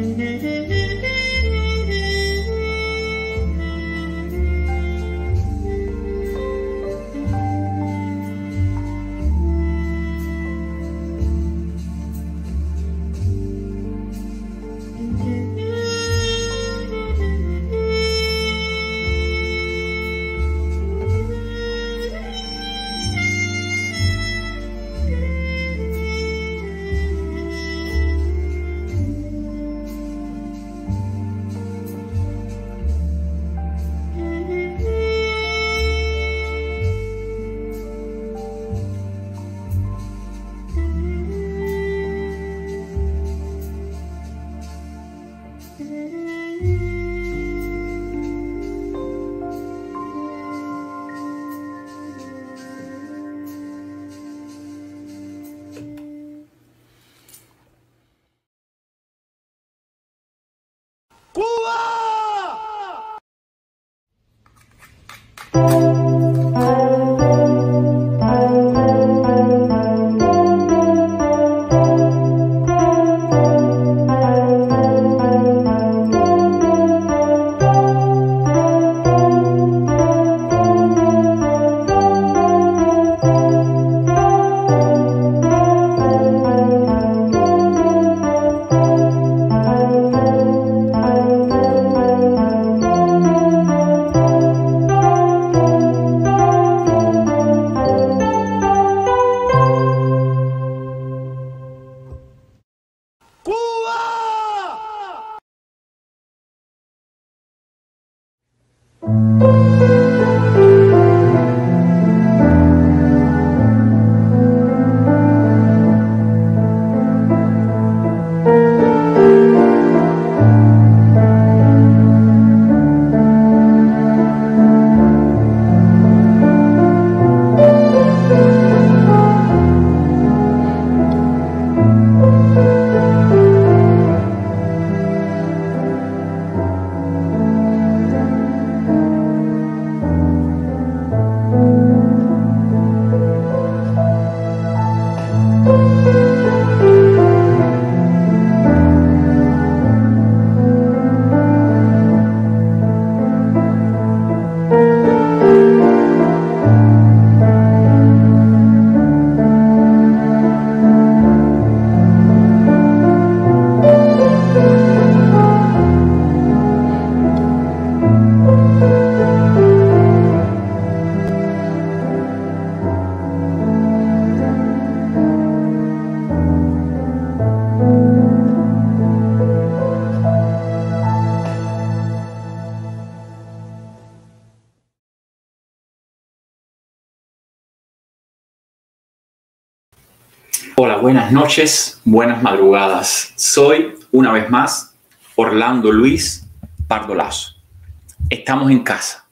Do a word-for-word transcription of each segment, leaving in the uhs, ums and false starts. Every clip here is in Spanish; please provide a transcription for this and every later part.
Hola, buenas noches, buenas madrugadas. Soy, una vez más, Orlando Luis Pardo Lazo. Estamos en casa.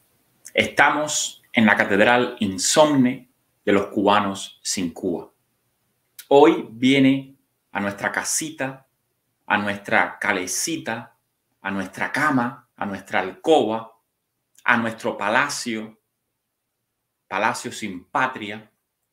Estamos en la Catedral Insomne de los cubanos sin Cuba. Hoy viene a nuestra casita, a nuestra calecita, a nuestra cama, a nuestra alcoba, a nuestro palacio, Palacio sin Patria,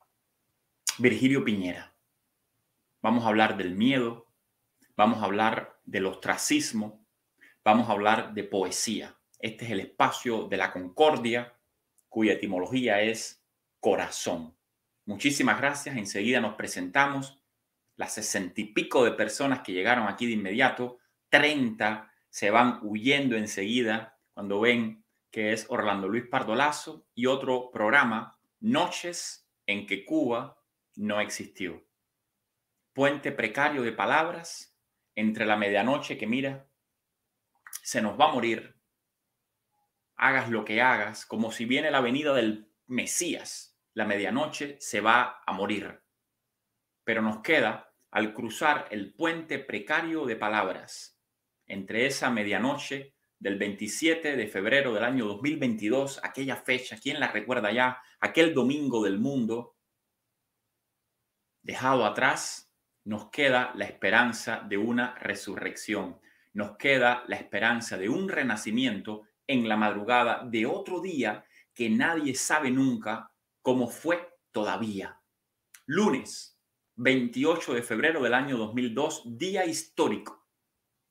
Virgilio Piñera. Vamos a hablar del miedo, vamos a hablar del ostracismo, vamos a hablar de poesía. Este es el espacio de la concordia, cuya etimología es corazón. Muchísimas gracias. Enseguida nos presentamos. Las sesenta y pico de personas que llegaron aquí de inmediato, treinta se van huyendo enseguida cuando ven que es Orlando Luis Pardo Lazo y otro programa, Noches en que Cuba no existió. Puente precario de palabras entre la medianoche que mira, se nos va a morir, hagas lo que hagas, como si viene la venida del Mesías, la medianoche se va a morir. Pero nos queda, al cruzar el puente precario de palabras, entre esa medianoche del veintisiete de febrero del año dos mil veintidós, aquella fecha, ¿quién la recuerda ya? Aquel domingo del mundo dejado atrás, nos queda la esperanza de una resurrección. Nos queda la esperanza de un renacimiento en la madrugada de otro día que nadie sabe nunca cómo fue todavía. Lunes, veintiocho de febrero del año dos mil dos, día histórico.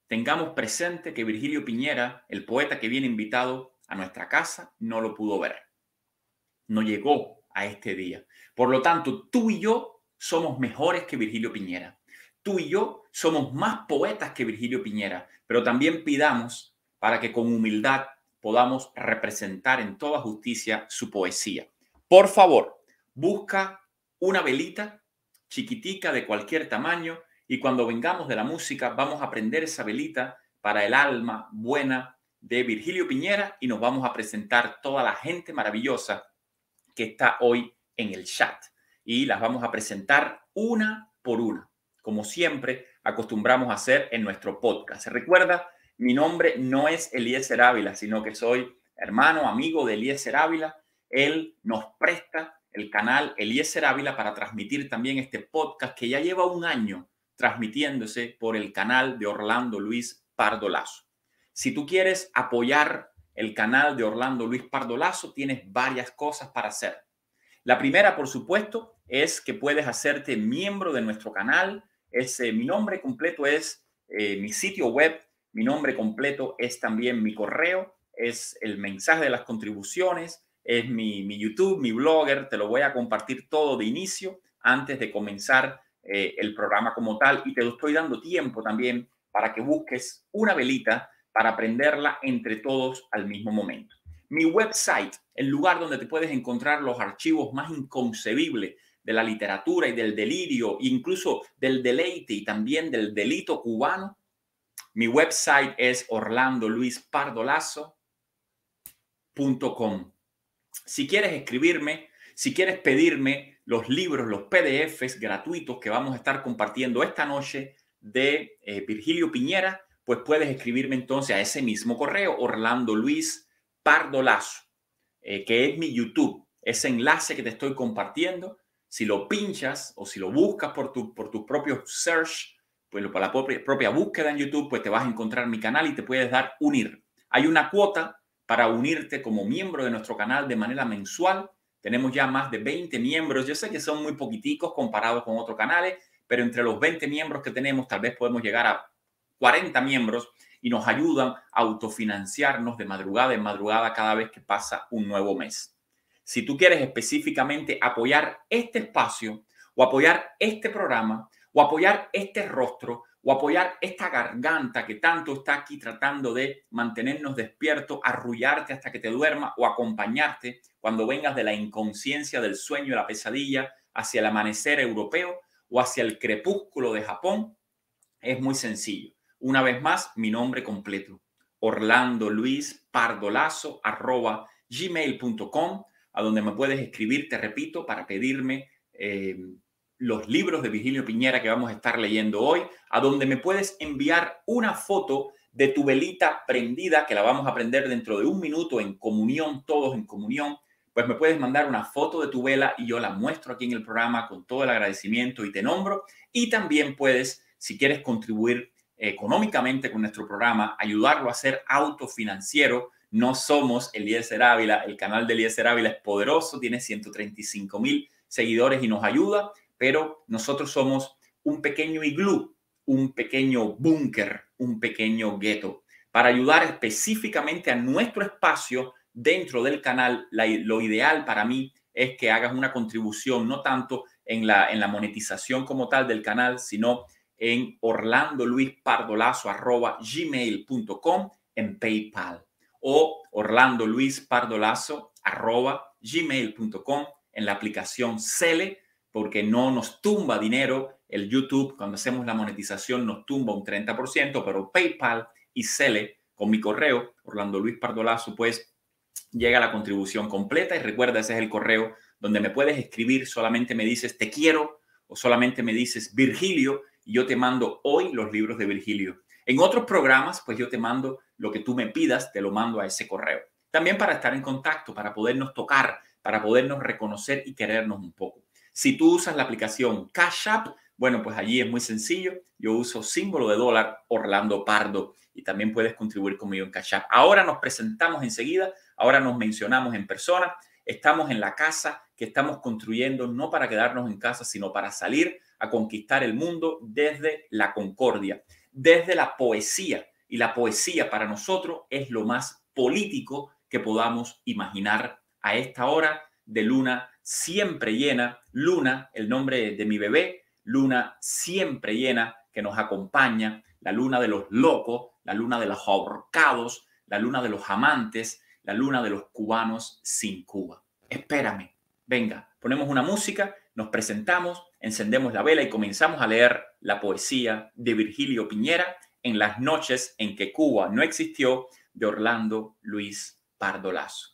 tengamos presente que Virgilio Piñera, el poeta que viene invitado a nuestra casa, no lo pudo ver. No llegó a este día. Por lo tanto, tú y yo somos mejores que Virgilio Piñera. Tú y yo somos más poetas que Virgilio Piñera, pero también pidamos para que con humildad podamos representar en toda justicia su poesía. Por favor, busca una velita chiquitica de cualquier tamaño y cuando vengamos de la música vamos a prender esa velita para el alma buena de Virgilio Piñera y nos vamos a presentar toda la gente maravillosa que está hoy en el chat y las vamos a presentar una por una, como siempre acostumbramos a hacer en nuestro podcast. Recuerda, mi nombre no es Eliezer Ávila, sino que soy hermano, amigo de Eliezer Ávila. Él nos presta el canal Eliezer Ávila para transmitir también este podcast que ya lleva un año transmitiéndose por el canal de Orlando Luis Pardo Lazo. Si tú quieres apoyar el canal de Orlando Luis Pardo Lazo, tienes varias cosas para hacer. La primera, por supuesto, es que puedes hacerte miembro de nuestro canal. Es, eh, mi nombre completo es eh, mi sitio web. Mi nombre completo es también mi correo. Es el mensaje de las contribuciones. Es mi, mi YouTube, mi blogger. Te lo voy a compartir todo de inicio antes de comenzar eh, el programa como tal. Y te estoy dando tiempo también para que busques una velita para prenderla entre todos al mismo momento. Mi website, el lugar donde te puedes encontrar los archivos más inconcebibles de la literatura y del delirio, incluso del deleite y también del delito cubano. Mi website es orlando luis pardo lazo punto com. Si quieres escribirme, si quieres pedirme los libros, los P D Fs gratuitos que vamos a estar compartiendo esta noche de eh, Virgilio Piñera, pues puedes escribirme entonces a ese mismo correo, Orlando Luis Pardo Lazo, eh, que es mi YouTube. Ese enlace que te estoy compartiendo, si lo pinchas o si lo buscas por tu, por tu propio search, pues por la propia, propia búsqueda en YouTube, pues te vas a encontrar mi canal y te puedes dar unir. Hay una cuota para unirte como miembro de nuestro canal de manera mensual. Tenemos ya más de veinte miembros. Yo sé que son muy poquiticos comparados con otros canales, pero entre los veinte miembros que tenemos, tal vez podemos llegar a cuarenta miembros y nos ayudan a autofinanciarnos de madrugada en madrugada cada vez que pasa un nuevo mes. Si tú quieres específicamente apoyar este espacio o apoyar este programa o apoyar este rostro o apoyar esta garganta que tanto está aquí tratando de mantenernos despiertos, arrullarte hasta que te duermas o acompañarte cuando vengas de la inconsciencia, del sueño y la pesadilla hacia el amanecer europeo o hacia el crepúsculo de Japón, es muy sencillo. Una vez más, mi nombre completo, orlando luis pardo lazo arroba gmail punto com, a donde me puedes escribir, te repito, para pedirme eh, los libros de Virgilio Piñera que vamos a estar leyendo hoy, a donde me puedes enviar una foto de tu velita prendida, que la vamos a prender dentro de un minuto en comunión, todos en comunión. Pues me puedes mandar una foto de tu vela y yo la muestro aquí en el programa con todo el agradecimiento y te nombro. Y también puedes, si quieres contribuir económicamente con nuestro programa, ayudarlo a ser autofinanciero. No somos Eliezer Ávila, el canal de Eliezer Ávila es poderoso, tiene ciento treinta y cinco mil seguidores y nos ayuda, pero nosotros somos un pequeño iglú, un pequeño búnker, un pequeño gueto, para ayudar específicamente a nuestro espacio dentro del canal. La, lo ideal para mí es que hagas una contribución, no tanto en la, en la monetización como tal del canal, sino en orlando luis pardo lazo arroba gmail punto com en PayPal o orlando luis pardo lazo arroba gmail punto com en la aplicación Cele, porque no nos tumba dinero. El YouTube, cuando hacemos la monetización, nos tumba un treinta por ciento, pero PayPal y Cele, con mi correo, Orlando Luis Pardo Lazo, pues llega la contribución completa. Y recuerda, ese es el correo donde me puedes escribir. Solamente me dices te quiero o solamente me dices Virgilio y yo te mando hoy los libros de Virgilio. En otros programas, pues yo te mando lo que tú me pidas, te lo mando a ese correo. También para estar en contacto, para podernos tocar, para podernos reconocer y querernos un poco. Si tú usas la aplicación Cash App, bueno, pues allí es muy sencillo. Yo uso símbolo de dólar Orlando Pardo y también puedes contribuir conmigo en Cash App. Ahora nos presentamos enseguida, ahora nos mencionamos en persona. Estamos en la casa que estamos construyendo, no para quedarnos en casa, sino para salir a conquistar el mundo desde la concordia, desde la poesía. Y la poesía para nosotros es lo más político que podamos imaginar a esta hora de luna siempre llena. Luna, el nombre de mi bebé, luna siempre llena que nos acompaña, la luna de los locos, la luna de los ahorcados, la luna de los amantes, la luna de los cubanos sin Cuba. Espérame, venga, ponemos una música, nos presentamos, encendemos la vela y comenzamos a leer la poesía de Virgilio Piñera, En las noches en que Cuba no existió, de Orlando Luis Pardo Lazo.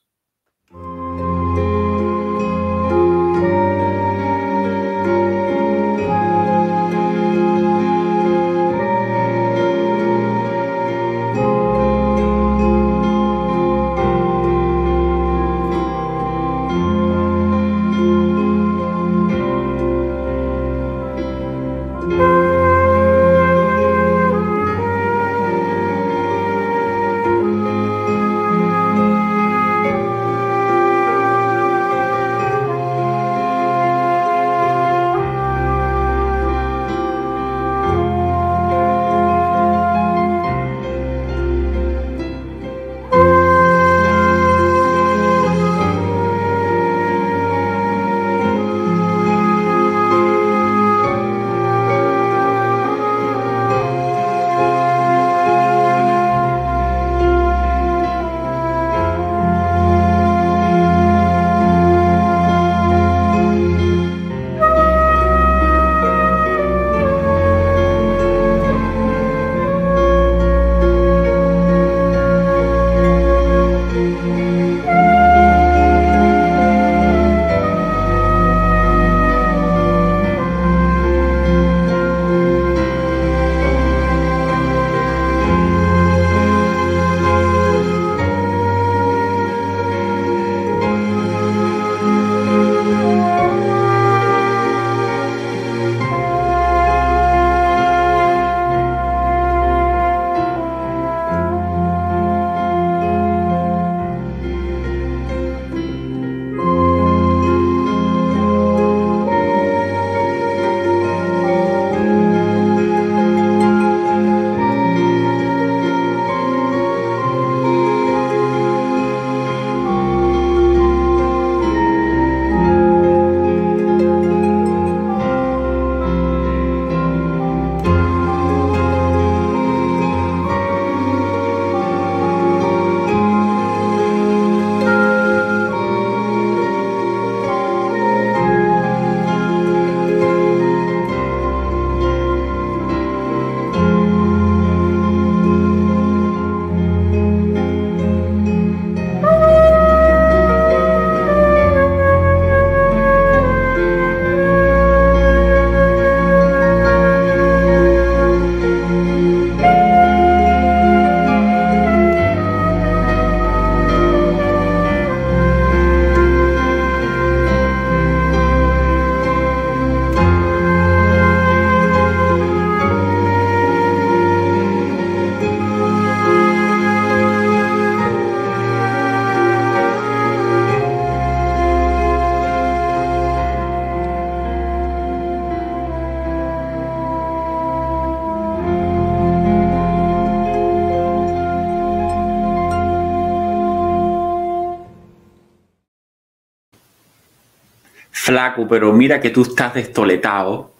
Flaco, pero mira que tú estás destoletado.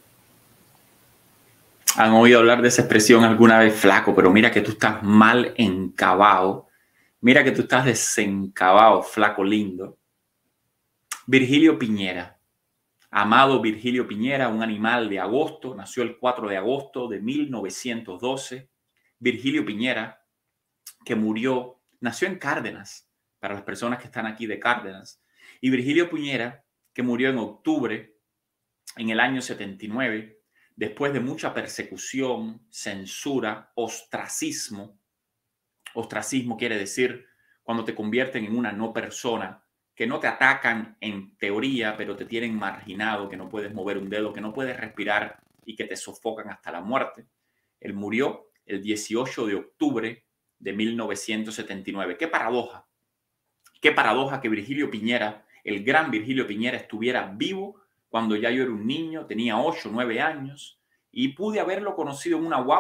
¿Han oído hablar de esa expresión alguna vez? Flaco, pero mira que tú estás mal encabado. Mira que tú estás desencabado, flaco lindo. Virgilio Piñera. Amado Virgilio Piñera, un animal de agosto. Nació el cuatro de agosto de mil novecientos doce. Virgilio Piñera, que murió, nació en Cárdenas, para las personas que están aquí de Cárdenas. Y Virgilio Piñera, que murió en octubre, en el año setenta y nueve, después de mucha persecución, censura, ostracismo. Ostracismo quiere decir cuando te convierten en una no persona, que no te atacan en teoría, pero te tienen marginado, que no puedes mover un dedo, que no puedes respirar y que te sofocan hasta la muerte. Él murió el dieciocho de octubre de mil novecientos setenta y nueve. ¡Qué paradoja! ¡Qué paradoja que Virgilio Piñera, el gran Virgilio Piñera, estuviera vivo cuando ya yo era un niño, tenía ocho, nueve años, y pude haberlo conocido en una guagua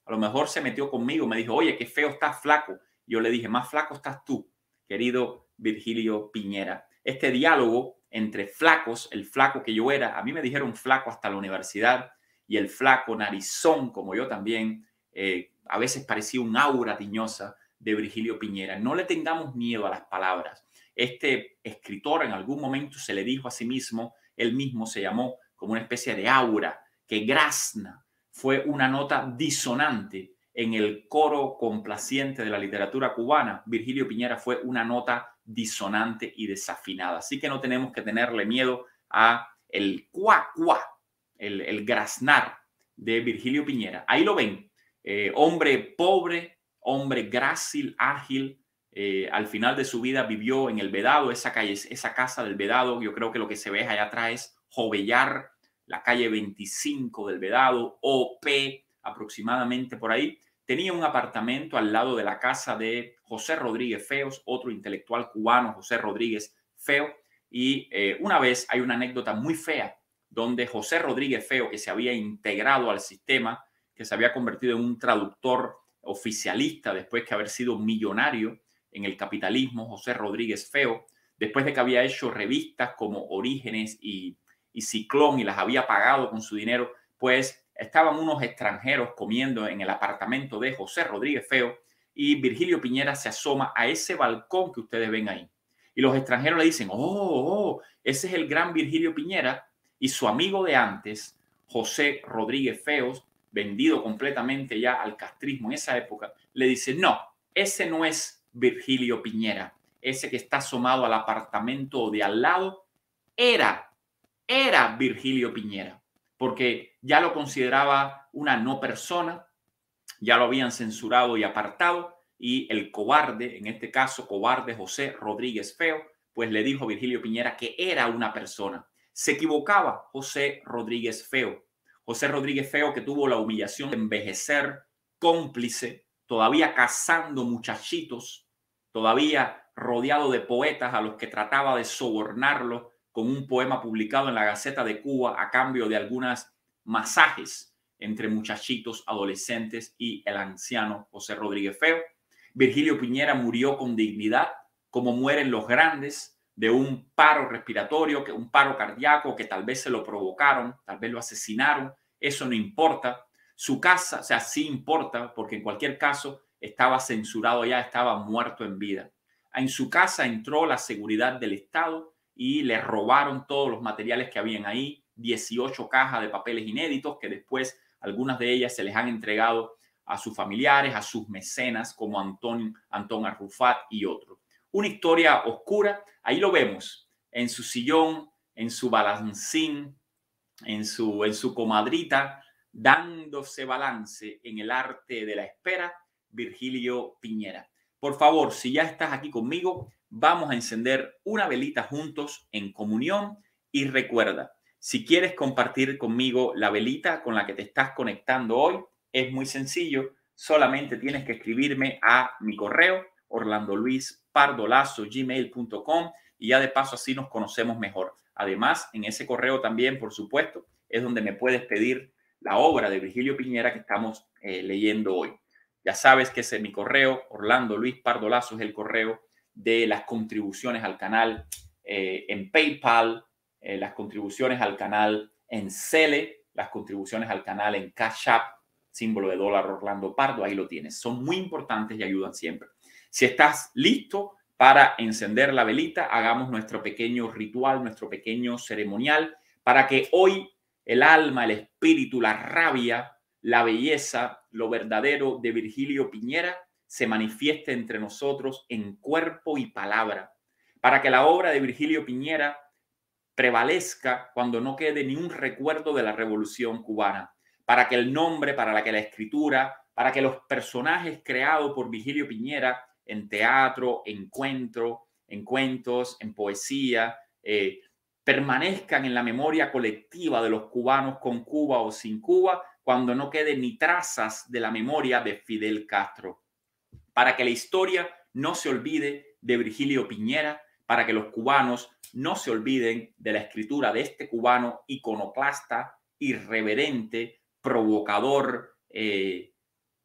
A lo mejor se metió conmigo, me dijo, oye, qué feo estás, flaco. Yo le dije, más flaco estás tú, querido Virgilio Piñera. Este diálogo entre flacos, el flaco que yo era, a mí me dijeron flaco hasta la universidad, y el flaco narizón, como yo también, eh, a veces parecía un aura tiñosa de Virgilio Piñera. No le tengamos miedo a las palabras. Este escritor en algún momento se le dijo a sí mismo, él mismo se llamó como una especie de aura que grazna. Fue una nota disonante en el coro complaciente de la literatura cubana. Virgilio Piñera fue una nota disonante y desafinada. Así que no tenemos que tenerle miedo a el cuá, cuá, el, el graznar de Virgilio Piñera. Ahí lo ven, eh, hombre pobre, hombre grácil, ágil. Eh, al final de su vida vivió en el Vedado, esa calle, esa casa del Vedado. Yo creo que lo que se ve allá atrás es Jovellar, la calle veinticinco del Vedado, O P, aproximadamente por ahí. Tenía un apartamento al lado de la casa de José Rodríguez Feos, otro intelectual cubano, José Rodríguez Feo. Y eh, una vez hay una anécdota muy fea donde José Rodríguez Feo, que se había integrado al sistema, que se había convertido en un traductor oficialista después de haber sido millonario en el capitalismo, José Rodríguez Feo, después de que había hecho revistas como Orígenes y, y Ciclón y las había pagado con su dinero, pues estaban unos extranjeros comiendo en el apartamento de José Rodríguez Feo y Virgilio Piñera se asoma a ese balcón que ustedes ven ahí. Y los extranjeros le dicen, oh, oh, ese es el gran Virgilio Piñera. Y su amigo de antes, José Rodríguez Feos, vendido completamente ya al castrismo en esa época, le dice, no, ese no es Virgilio Piñera. Ese que está asomado al apartamento de al lado era, era Virgilio Piñera, porque ya lo consideraba una no persona, ya lo habían censurado y apartado, y el cobarde, en este caso cobarde José Rodríguez Feo, pues le dijo a Virgilio Piñera que era una persona. Se equivocaba José Rodríguez Feo. José Rodríguez Feo, que tuvo la humillación de envejecer cómplice, todavía cazando muchachitos, todavía rodeado de poetas a los que trataba de sobornarlos con un poema publicado en la Gaceta de Cuba a cambio de algunas masajes entre muchachitos, adolescentes y el anciano José Rodríguez Feo. Virgilio Piñera murió con dignidad, como mueren los grandes, de un paro respiratorio, que un paro cardíaco, que tal vez se lo provocaron, tal vez lo asesinaron. Eso no importa. Su casa, o sea, sí importa, porque en cualquier caso estaba censurado ya, estaba muerto en vida. En su casa entró la seguridad del Estado y le robaron todos los materiales que habían ahí, dieciocho cajas de papeles inéditos, que después algunas de ellas se les han entregado a sus familiares, a sus mecenas, como Antón, Antón Arrufat y otros. Una historia oscura, ahí lo vemos, en su sillón, en su balancín, en su, en su comadrita, dándose balance en el arte de la espera, Virgilio Piñera. Por favor, si ya estás aquí conmigo, vamos a encender una velita juntos en comunión y recuerda, si quieres compartir conmigo la velita con la que te estás conectando hoy, es muy sencillo, solamente tienes que escribirme a mi correo orlando luis pardolazo gmail punto com y ya de paso así nos conocemos mejor. Además, en ese correo también, por supuesto, es donde me puedes pedir la obra de Virgilio Piñera que estamos eh, leyendo hoy. Ya sabes que ese es mi correo, orlando luis pardolazo es el correo de las contribuciones al canal eh, en PayPal, eh, las contribuciones al canal en Cele, las contribuciones al canal en Cash App, símbolo de dólar Orlando Pardo, ahí lo tienes. Son muy importantes y ayudan siempre. Si estás listo para encender la velita, hagamos nuestro pequeño ritual, nuestro pequeño ceremonial, para que hoy el alma, el espíritu, la rabia, la belleza, lo verdadero de Virgilio Piñera se manifieste entre nosotros en cuerpo y palabra, para que la obra de Virgilio Piñera prevalezca cuando no quede ni un recuerdo de la Revolución Cubana, para que el nombre, para que la escritura, para que los personajes creados por Virgilio Piñera en teatro, en cuento, en cuentos, en poesía, eh, permanezcan en la memoria colectiva de los cubanos con Cuba o sin Cuba, cuando no quede ni trazas de la memoria de Fidel Castro. Para que la historia no se olvide de Virgilio Piñera, para que los cubanos no se olviden de la escritura de este cubano iconoclasta, irreverente, provocador, eh,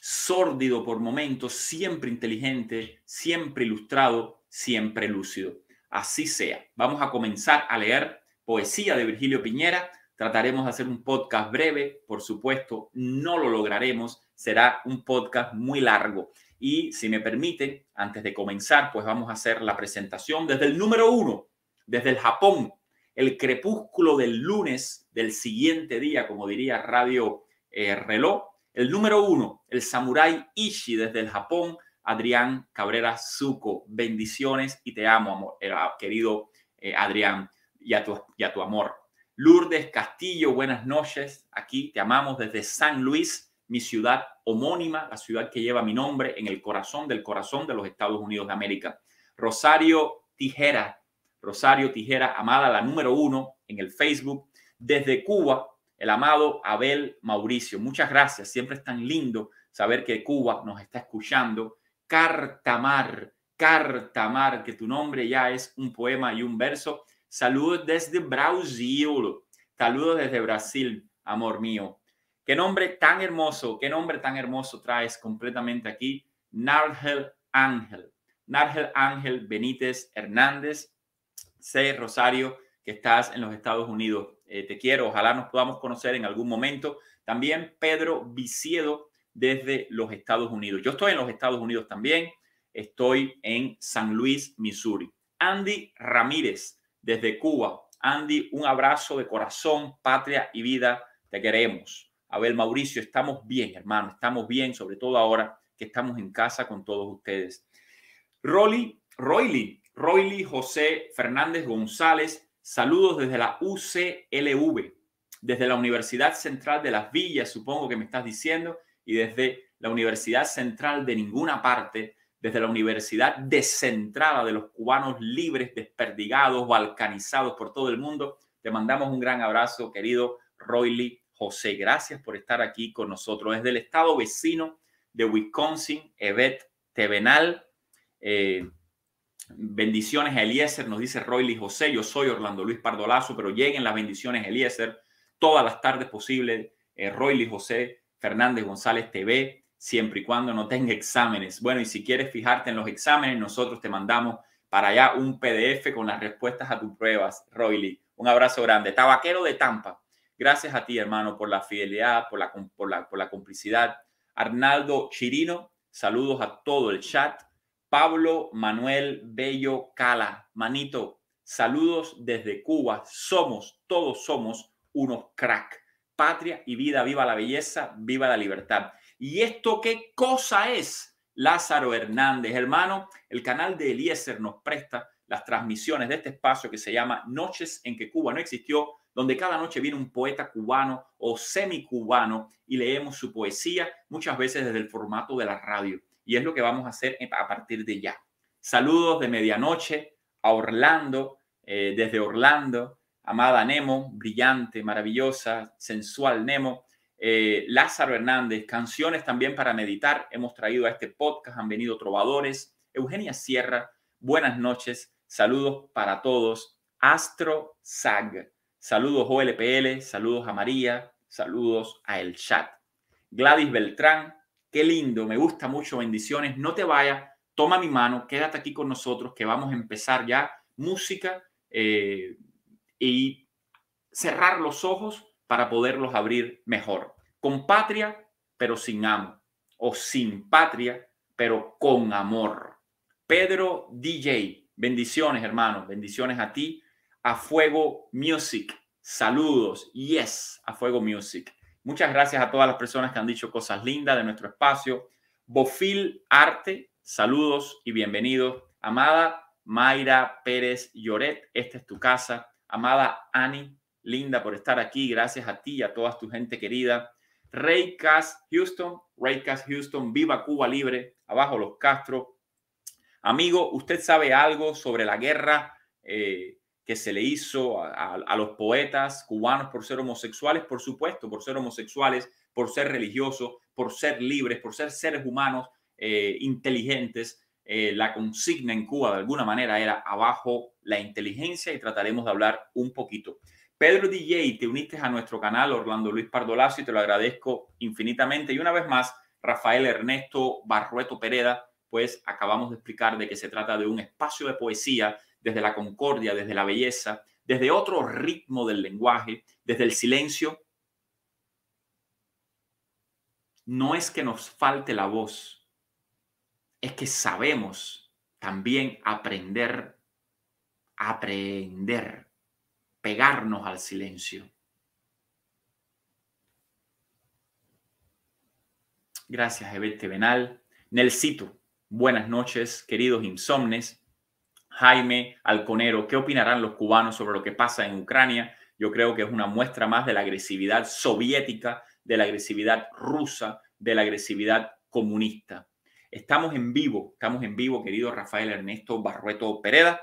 sórdido por momentos, siempre inteligente, siempre ilustrado, siempre lúcido. Así sea. Vamos a comenzar a leer poesía de Virgilio Piñera. Trataremos de hacer un podcast breve, por supuesto, no lo lograremos, será un podcast muy largo. Y si me permiten, antes de comenzar, pues vamos a hacer la presentación desde el número uno, desde el Japón, el crepúsculo del lunes del siguiente día, como diría Radio eh, Reloj. El número uno, el samurái Ishii desde el Japón, Adrián Cabrera Zuko. Bendiciones y te amo, amor, eh, querido eh, Adrián, y a, tu, y a tu amor. Lourdes Castillo, buenas noches. Aquí te amamos desde San Luis, mi ciudad homónima, la ciudad que lleva mi nombre en el corazón del corazón de los Estados Unidos de América. Rosario Tijera, Rosario Tijera, amada, la número uno en el Facebook. Desde Cuba, el amado Abel Mauricio. Muchas gracias. Siempre es tan lindo saber que Cuba nos está escuchando. Cartamar, Cartamar, que tu nombre ya es un poema y un verso. Saludos desde Brasil. Saludos desde Brasil, amor mío. Qué nombre tan hermoso, qué nombre tan hermoso traes completamente aquí. Nargel Ángel. Nargel Ángel Benítez Hernández. Sé, Rosario, que estás en los Estados Unidos. Eh, te quiero. Ojalá nos podamos conocer en algún momento. También Pedro Viciedo desde los Estados Unidos. Yo estoy en los Estados Unidos también. Estoy en San Luis, Missouri. Andy Ramírez desde Cuba. Andy, un abrazo de corazón, patria y vida. Te queremos. Abel Mauricio, estamos bien, hermano. Estamos bien, sobre todo ahora que estamos en casa con todos ustedes. Rolly, Royly, Royly José Fernández González. Saludos desde la U C L V, desde la Universidad Central de Las Villas, supongo que me estás diciendo, y desde la Universidad Central de ninguna parte, desde la Universidad Descentrada de los cubanos libres, desperdigados, balcanizados por todo el mundo. Te mandamos un gran abrazo, querido Royly José. Gracias por estar aquí con nosotros. Desde el estado vecino de Wisconsin, Evet Tevenal. Eh, bendiciones a Eliezer, nos dice Royly José. Yo soy Orlando Luis Pardo Lazo, pero lleguen las bendiciones, Eliezer, todas las tardes posibles. Eh, Royly José Fernández González T V, siempre y cuando no tenga exámenes. Bueno, y si quieres fijarte en los exámenes, nosotros te mandamos para allá un P D F con las respuestas a tus pruebas, Royly. Un abrazo grande. Tabaquero de Tampa, gracias a ti, hermano, por la fidelidad, por la, por la, por la complicidad. Arnaldo Chirino, saludos a todo el chat. Pablo Manuel Bello Cala, manito, saludos desde Cuba. Somos, todos somos unos crack. Patria y vida, viva la belleza, viva la libertad. ¿Y esto qué cosa es? Lázaro Hernández, hermano, el canal de Eliezer nos presta las transmisiones de este espacio que se llama Noches en que Cuba no existió, donde cada noche viene un poeta cubano o semicubano y leemos su poesía, muchas veces desde el formato de la radio. Y es lo que vamos a hacer a partir de ya. Saludos de medianoche a Orlando, eh, desde Orlando, amada Nemo, brillante, maravillosa, sensual Nemo. Eh, Lázaro Hernández, canciones también para meditar. Hemos traído a este podcast, han venido trovadores. Eugenia Sierra, buenas noches. Saludos para todos. Astro Sag, saludos O L P L, saludos a María, saludos a El Chat. Gladys Beltrán, qué lindo, me gusta mucho, bendiciones. No te vayas, toma mi mano, quédate aquí con nosotros que vamos a empezar ya música eh, y cerrar los ojos para poderlos abrir mejor. Con patria, pero sin amo. O sin patria, pero con amor. Pedro D J, bendiciones, hermano, bendiciones a ti. A Fuego Music, saludos. Yes, a Fuego Music. Muchas gracias a todas las personas que han dicho cosas lindas de nuestro espacio. Bofil Arte, saludos y bienvenidos. Amada Mayra Pérez Lloret, esta es tu casa. Amada Ani, linda por estar aquí. Gracias a ti y a toda tu gente querida. Raycas Houston, Raycas Houston, viva Cuba libre. Abajo los Castro. Amigo, ¿usted sabe algo sobre la guerra eh, que se le hizo a, a, a los poetas cubanos por ser homosexuales? Por supuesto, por ser homosexuales, por ser religiosos, por ser libres, por ser seres humanos eh, inteligentes. Eh, la consigna en Cuba de alguna manera era abajo la inteligencia y trataremos de hablar un poquito. Pedro D J, te uniste a nuestro canal Orlando Luis Pardo Lazo y te lo agradezco infinitamente. Y una vez más, Rafael Ernesto Barrueto Pereda, pues acabamos de explicar de que se trata de un espacio de poesía desde la concordia, desde la belleza, desde otro ritmo del lenguaje, desde el silencio. No es que nos falte la voz, es que sabemos también aprender, aprender, pegarnos al silencio. Gracias, Ebete Benal. Nelsito, buenas noches, queridos insomnes. Jaime Alconero, ¿qué opinarán los cubanos sobre lo que pasa en Ucrania? Yo creo que es una muestra más de la agresividad soviética, de la agresividad rusa, de la agresividad comunista. Estamos en vivo, estamos en vivo, querido Rafael Ernesto Barrueto Pereda,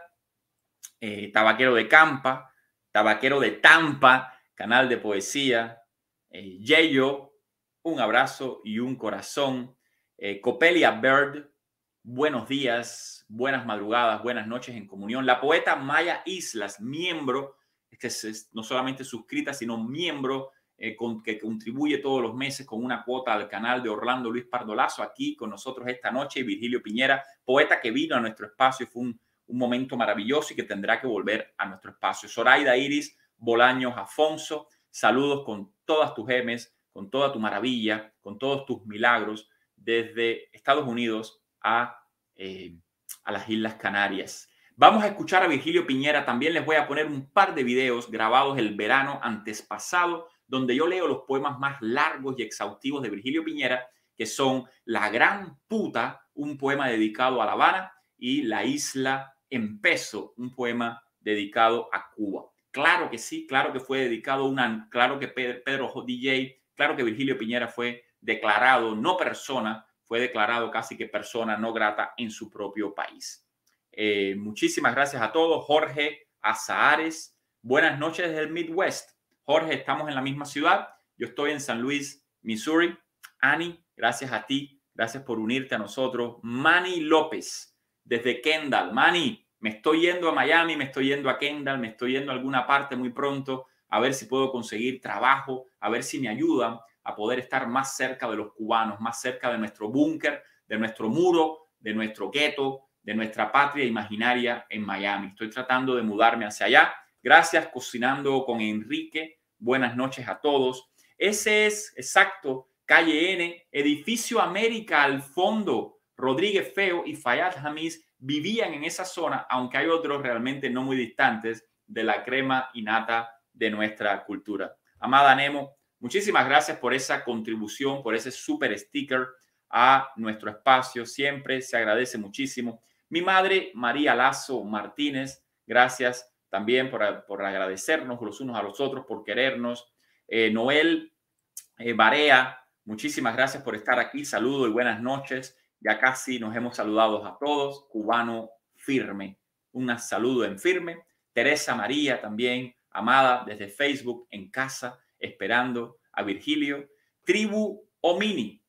eh, tabaquero de Campa, tabaquero de Tampa, canal de poesía, eh, Yeyo, un abrazo y un corazón. Eh, Copelia Bird, buenos días, buenas madrugadas, buenas noches en comunión. La poeta Maya Islas, miembro, que es no solamente suscrita, sino miembro eh, con, que contribuye todos los meses con una cuota al canal de Orlando Luis Pardo Lazo, aquí con nosotros esta noche. Y Virgilio Piñera, poeta que vino a nuestro espacio, fue un, un momento maravilloso y que tendrá que volver a nuestro espacio. Zoraida Iris Bolaños Afonso, saludos con todas tus gemes, con toda tu maravilla, con todos tus milagros, desde Estados Unidos a, eh, a las Islas Canarias. Vamos a escuchar a Virgilio Piñera. También les voy a poner un par de videos grabados el verano antes pasado, donde yo leo los poemas más largos y exhaustivos de Virgilio Piñera, que son La Gran Puta, un poema dedicado a La Habana, y La Isla en Peso, un poema dedicado a Cuba. Claro que sí, claro que fue dedicado a una, claro que Pedro D J, claro que Virgilio Piñera fue declarado no persona, fue declarado casi que persona no grata en su propio país. Eh, muchísimas gracias a todos. Jorge Azahares, buenas noches desde el Midwest. Jorge, estamos en la misma ciudad. Yo estoy en San Luis, Missouri. Ani, gracias a ti. Gracias por unirte a nosotros. Manny López, desde Kendall. Manny, me estoy yendo a Miami, me estoy yendo a Kendall, me estoy yendo a alguna parte muy pronto, a ver si puedo conseguir trabajo, a ver si me ayudan a poder estar más cerca de los cubanos, más cerca de nuestro búnker, de nuestro muro, de nuestro gueto, de nuestra patria imaginaria en Miami. Estoy tratando de mudarme hacia allá. Gracias, Cocinando con Enrique. Buenas noches a todos. Ese es, exacto, Calle N, Edificio América al fondo. Rodríguez Feo y Fayad Hamis vivían en esa zona, aunque hay otros realmente no muy distantes de la crema innata de nuestra cultura. Amada Nemo, muchísimas gracias por esa contribución, por ese super sticker a nuestro espacio. Siempre se agradece muchísimo. Mi madre, María Lazo Martínez, gracias también por, por agradecernos los unos a los otros, por querernos. Eh, Noel eh, Barea, muchísimas gracias por estar aquí. Saludo y buenas noches. Ya casi nos hemos saludado a todos. Cubano Firme, un saludo en firme. Teresa María también, amada, desde Facebook, en casa, esperando a Virgilio. Tribu Omini,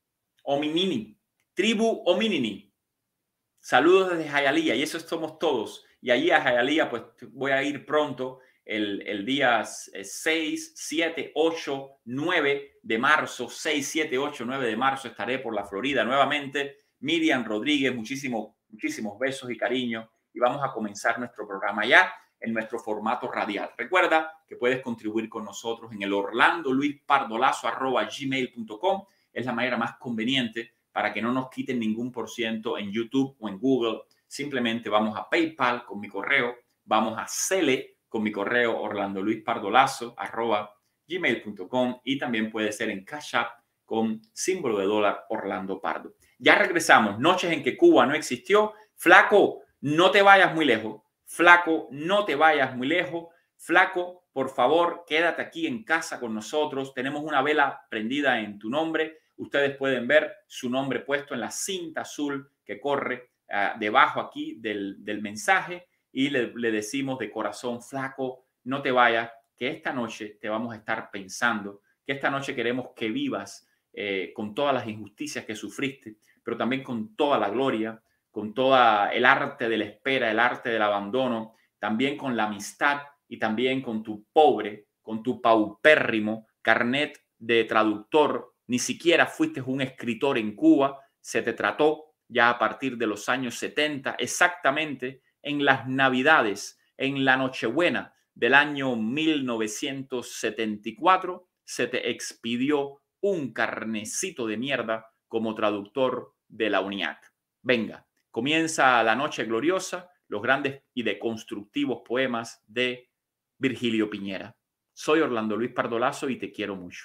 Ominini, Tribu Ominini. Saludos desde Hialeah, y eso somos todos. Y allí a Hialeah, pues voy a ir pronto, el, el día seis, siete, ocho, nueve de marzo. seis, siete, ocho, nueve de marzo estaré por la Florida nuevamente. Miriam Rodríguez, muchísimos, muchísimos besos y cariños. Y vamos a comenzar nuestro programa ya en nuestro formato radial. Recuerda que puedes contribuir con nosotros en el orlando luis pardo lazo arroba gmail punto com. Es la manera más conveniente para que no nos quiten ningún por ciento en YouTube o en Google. Simplemente vamos a PayPal con mi correo, vamos a Cele con mi correo orlando luis pardo lazo arroba gmail punto com, y también puede ser en Cash App con símbolo de dólar Orlando Pardo. Ya regresamos. Noches en que Cuba no existió. Flaco, no te vayas muy lejos. Flaco, no te vayas muy lejos. Flaco, por favor, quédate aquí en casa con nosotros. Tenemos una vela prendida en tu nombre. Ustedes pueden ver su nombre puesto en la cinta azul que corre uh, debajo aquí del, del mensaje, y le, le decimos de corazón: Flaco, no te vayas, que esta noche te vamos a estar pensando, que esta noche queremos que vivas eh, con todas las injusticias que sufriste, pero también con toda la gloria, con todo el arte de la espera, el arte del abandono, también con la amistad y también con tu pobre, con tu paupérrimo carnet de traductor ni siquiera fuiste un escritor en Cuba, se te trató ya a partir de los años setenta, exactamente en las Navidades, en la Nochebuena del año mil novecientos setenta y cuatro, se te expidió un carnecito de mierda como traductor de la UNIAC. Venga, comienza la noche gloriosa, los grandes y deconstructivos poemas de Virgilio Piñera. Soy Orlando Luis Pardo Lazo y te quiero mucho.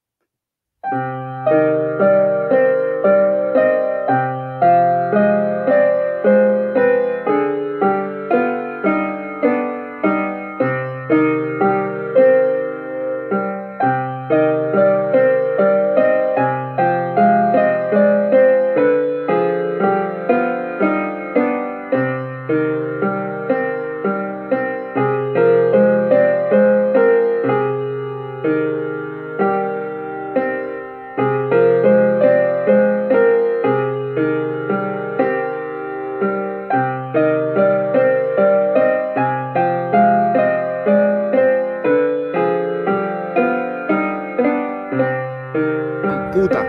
Puta.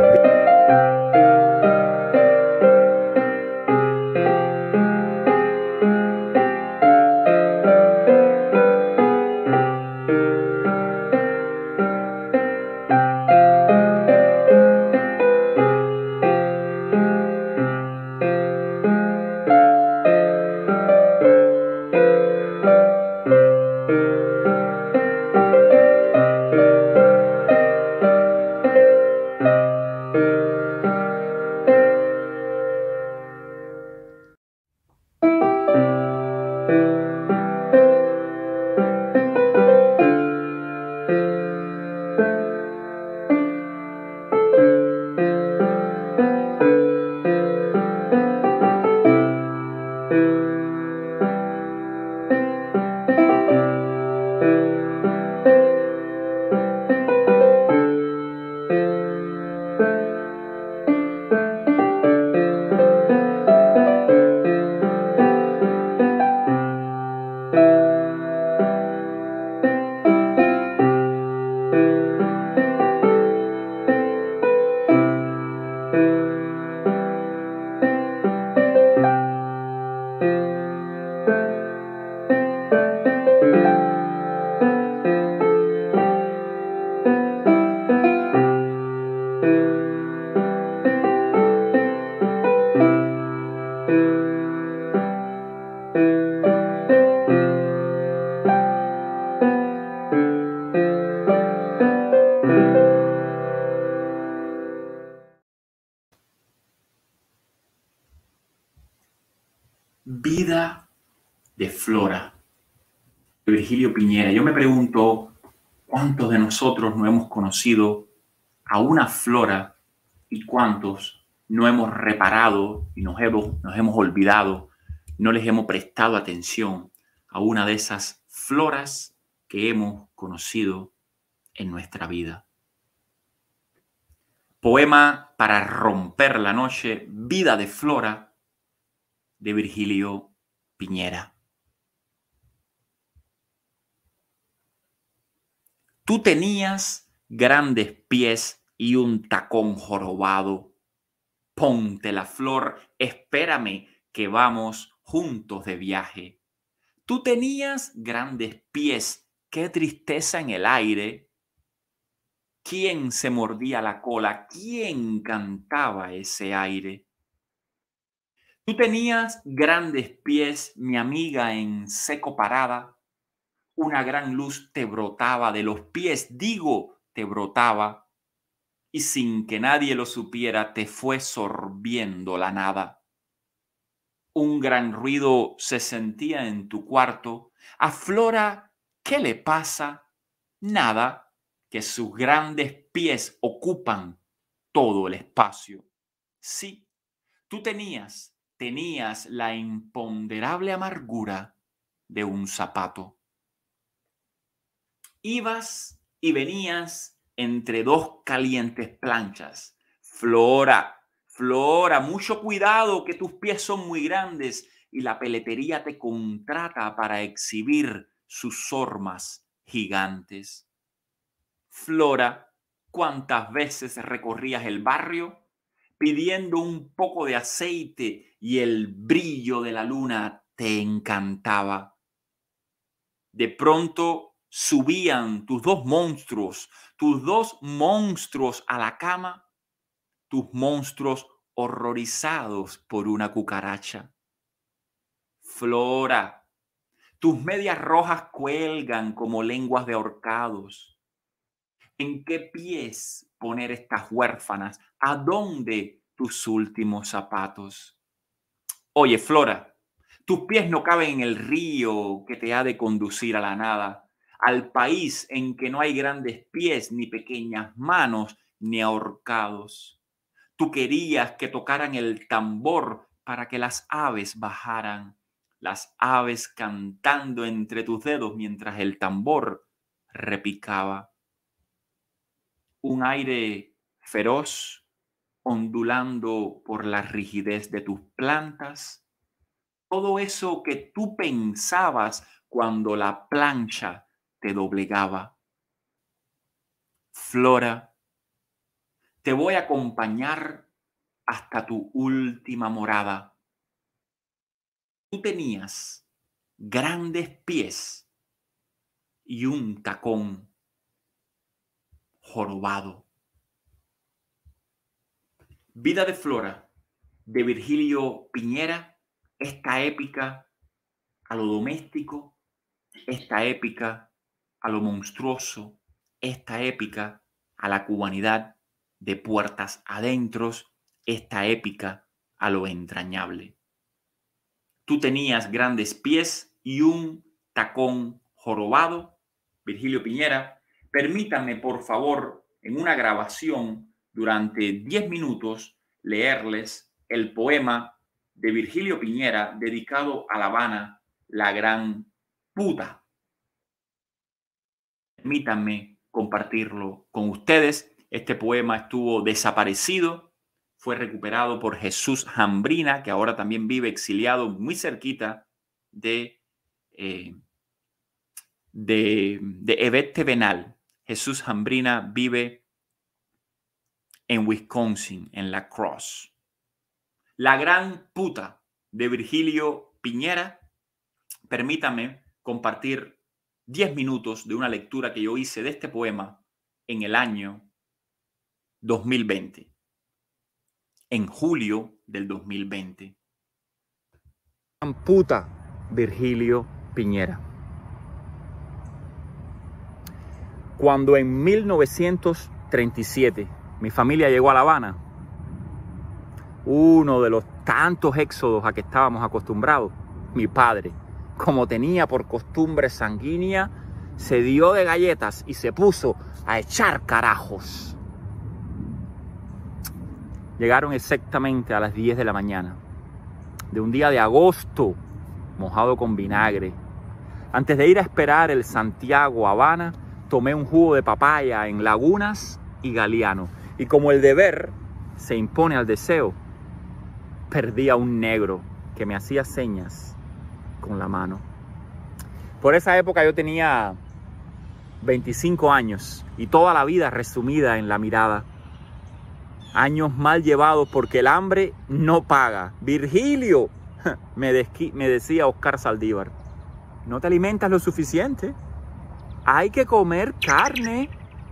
Vida de Flora, de Virgilio Piñera. Yo me pregunto cuántos de nosotros no hemos conocido a una Flora y cuántos no hemos reparado y nos hemos, nos hemos olvidado, no les hemos prestado atención a una de esas floras que hemos conocido en nuestra vida. Poema para romper la noche, Vida de Flora, de Virgilio Piñera. Tú tenías grandes pies y un tacón jorobado. Ponte la flor, espérame que vamos juntos de viaje. Tú tenías grandes pies, qué tristeza en el aire. ¿Quién se mordía la cola? ¿Quién cantaba ese aire? Tú tenías grandes pies, mi amiga en seco parada. Una gran luz te brotaba de los pies, digo, te brotaba. Y sin que nadie lo supiera, te fue sorbiendo la nada. Un gran ruido se sentía en tu cuarto. A Flora, ¿qué le pasa? Nada, que sus grandes pies ocupan todo el espacio. Sí, tú tenías, tenías la imponderable amargura de un zapato. Ibas y venías entre dos calientes planchas. Flora, Flora, mucho cuidado que tus pies son muy grandes y la peletería te contrata para exhibir sus hormas gigantes. Flora, ¿Cuántas veces recorrías el barrio pidiendo un poco de aceite y el brillo de la luna te encantaba? De pronto subían tus dos monstruos, tus dos monstruos a la cama, tus monstruos horrorizados por una cucaracha. Flora, tus medias rojas cuelgan como lenguas de ahorcados. ¿En qué pies poner estas huérfanas? ¿A dónde tus últimos zapatos? Oye, Flora, tus pies no caben en el río que te ha de conducir a la nada, al país en que no hay grandes pies, ni pequeñas manos, ni ahorcados. Tú querías que tocaran el tambor para que las aves bajaran, las aves cantando entre tus dedos mientras el tambor repicaba. Un aire feroz ondulando por la rigidez de tus plantas. Todo eso que tú pensabas cuando la plancha te doblegaba. Flora, te voy a acompañar hasta tu última morada. Tú tenías grandes pies y un tacón jorobado. Vida de Flora, de Virgilio Piñera, esta épica a lo doméstico, esta épica a lo monstruoso, esta épica a la cubanidad de puertas adentros, esta épica a lo entrañable. Tú tenías grandes pies y un tacón jorobado. Virgilio Piñera, permítanme por favor en una grabación durante diez minutos leerles el poema de Virgilio Piñera dedicado a La Habana, la gran puta. Permítanme compartirlo con ustedes. Este poema estuvo desaparecido, fue recuperado por Jesús Jambrina, que ahora también vive exiliado muy cerquita de, eh, de, de Evette Benal. Jesús Jambrina vive en Wisconsin, en La Crosse. La gran puta de Virgilio Piñera. Permítame compartir diez minutos de una lectura que yo hice de este poema en el año dos mil veinte. En julio del dos mil veinte. Gran puta, Virgilio Piñera. Cuando en mil novecientos treinta y siete mi familia llegó a La Habana, uno de los tantos éxodos a que estábamos acostumbrados, mi padre, como tenía por costumbre sanguínea, se dio de galletas y se puso a echar carajos. Llegaron exactamente a las diez de la mañana, de un día de agosto, mojado con vinagre. Antes de ir a esperar el Santiago Habana, tomé un jugo de papaya en Lagunas y Galeano. Y como el deber se impone al deseo, perdí a un negro que me hacía señas con la mano. Por esa época yo tenía veinticinco años y toda la vida resumida en la mirada. Años mal llevados porque el hambre no paga. Virgilio, me, me decía Oscar Saldívar, no te alimentas lo suficiente. Hay que comer carne.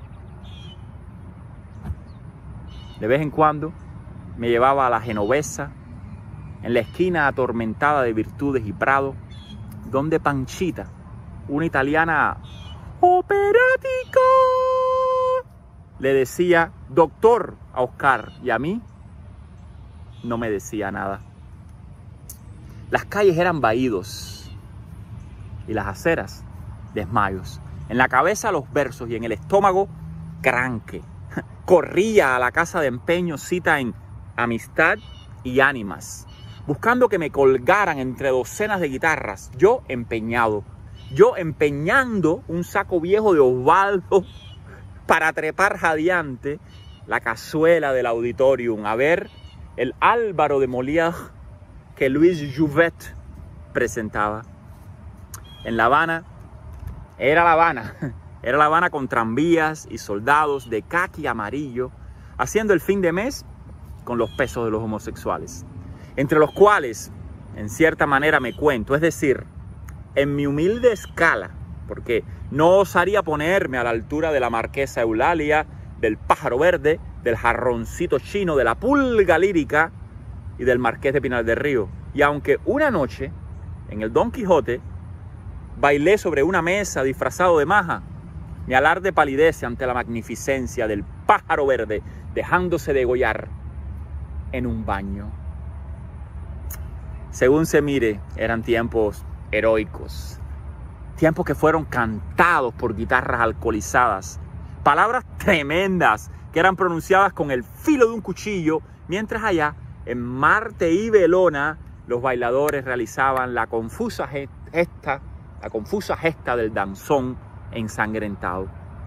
De vez en cuando me llevaba a la Genovesa, en la esquina atormentada de Virtudes y Prado, donde Panchita, una italiana operática, le decía doctor a Oscar, y a mí no me decía nada. Las calles eran vaídos y las aceras desmayos. En la cabeza los versos y en el estómago cranque. Corría a la casa de empeño, cita en Amistad y Ánimas, buscando que me colgaran entre docenas de guitarras. Yo empeñado, yo empeñando un saco viejo de Osvaldo para trepar jadeante la cazuela del auditorium, a ver el Álvaro de Molière que Louis Jouvet presentaba. En La Habana, era La Habana, Era La Habana con tranvías y soldados de caqui amarillo, haciendo el fin de mes con los pesos de los homosexuales, entre los cuales, en cierta manera, me cuento. Es decir, en mi humilde escala, porque no osaría ponerme a la altura de la Marquesa Eulalia, del Pájaro Verde, del Jarroncito Chino, de la Pulga Lírica y del Marqués de Pinal del Río. Y aunque una noche, en el Don Quijote, bailé sobre una mesa disfrazado de maja, mi alarde palidece ante la magnificencia del Pájaro Verde, dejándose degollar en un baño. Según se mire, eran tiempos heroicos, tiempos que fueron cantados por guitarras alcoholizadas, palabras tremendas que eran pronunciadas con el filo de un cuchillo, mientras allá, en Marte y Belona, los bailadores realizaban la confusa gesta, la confusa gesta del danzón ensangrentado.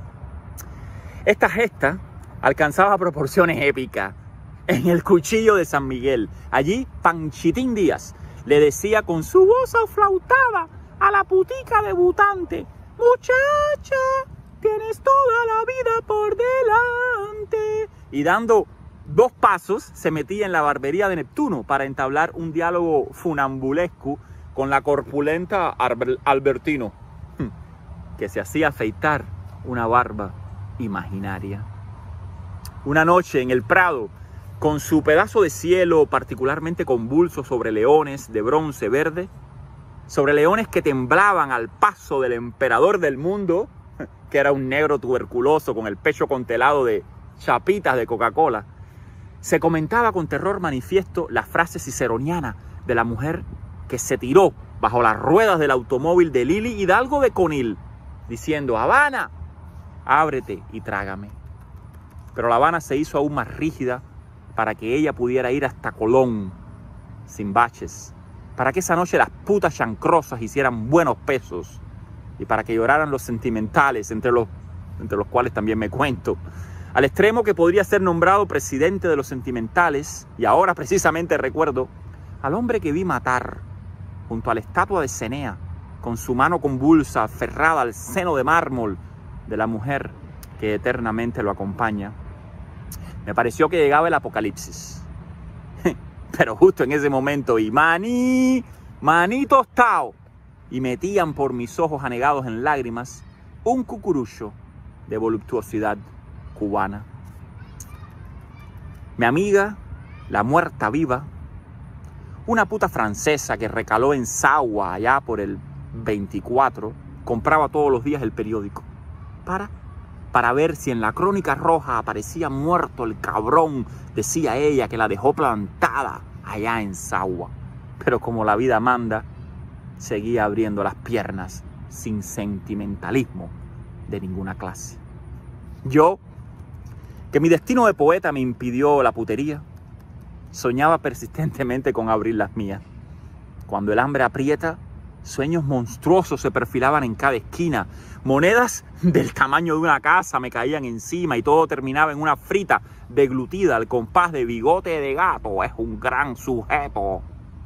Esta gesta alcanzaba proporciones épicas. En el Cuchillo de San Miguel, allí Panchitín Díaz le decía con su voz aflautada a la putica debutante: muchacha, tienes toda la vida por delante. Y dando dos pasos se metía en la barbería de Neptuno para entablar un diálogo funambulesco con la corpulenta Albertino, que se hacía afeitar una barba imaginaria. Una noche en el Prado, con su pedazo de cielo particularmente convulso sobre leones de bronce verde, sobre leones que temblaban al paso del emperador del mundo, que era un negro tuberculoso con el pecho contelado de chapitas de Coca-Cola, se comentaba con terror manifiesto la frase ciceroniana de la mujer que se tiró bajo las ruedas del automóvil de Lili Hidalgo de Conil, diciendo: Habana, ábrete y trágame. Pero La Habana se hizo aún más rígida para que ella pudiera ir hasta Colón sin baches, para que esa noche las putas chancrosas hicieran buenos pesos y para que lloraran los sentimentales, entre los, entre los cuales también me cuento, al extremo que podría ser nombrado presidente de los sentimentales. Y ahora precisamente recuerdo al hombre que vi matar junto a la estatua de Cenea, con su mano convulsa aferrada al seno de mármol de la mujer que eternamente lo acompaña. Me pareció que llegaba el apocalipsis. Pero justo en ese momento, y maní, maní tostado, y metían por mis ojos anegados en lágrimas un cucurucho de voluptuosidad cubana. Mi amiga, la muerta viva, una puta francesa que recaló en Sagua allá por el veinticuatro, compraba todos los días el periódico para, para ver si en la crónica roja aparecía muerto el cabrón, decía ella, que la dejó plantada allá en Sagua. Pero como la vida manda, seguía abriendo las piernas sin sentimentalismo de ninguna clase. Yo, que mi destino de poeta me impidió la putería, soñaba persistentemente con abrir las mías. Cuando el hambre aprieta, sueños monstruosos se perfilaban en cada esquina. Monedas del tamaño de una casa me caían encima y todo terminaba en una frita deglutida al compás de bigote de gato. Es un gran sujeto.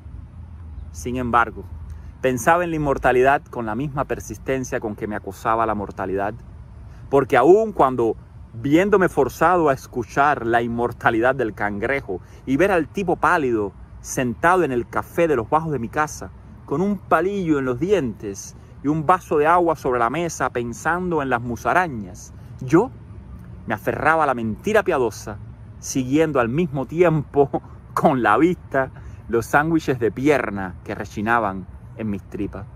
Sin embargo, pensaba en la inmortalidad con la misma persistencia con que me acosaba la mortalidad. Porque aun cuando, viéndome forzado a escuchar la inmortalidad del cangrejo y ver al tipo pálido sentado en el café de los bajos de mi casa, con un palillo en los dientes y un vaso de agua sobre la mesa pensando en las musarañas, yo me aferraba a la mentira piadosa, siguiendo al mismo tiempo con la vista los sándwiches de pierna que rechinaban en mis tripas.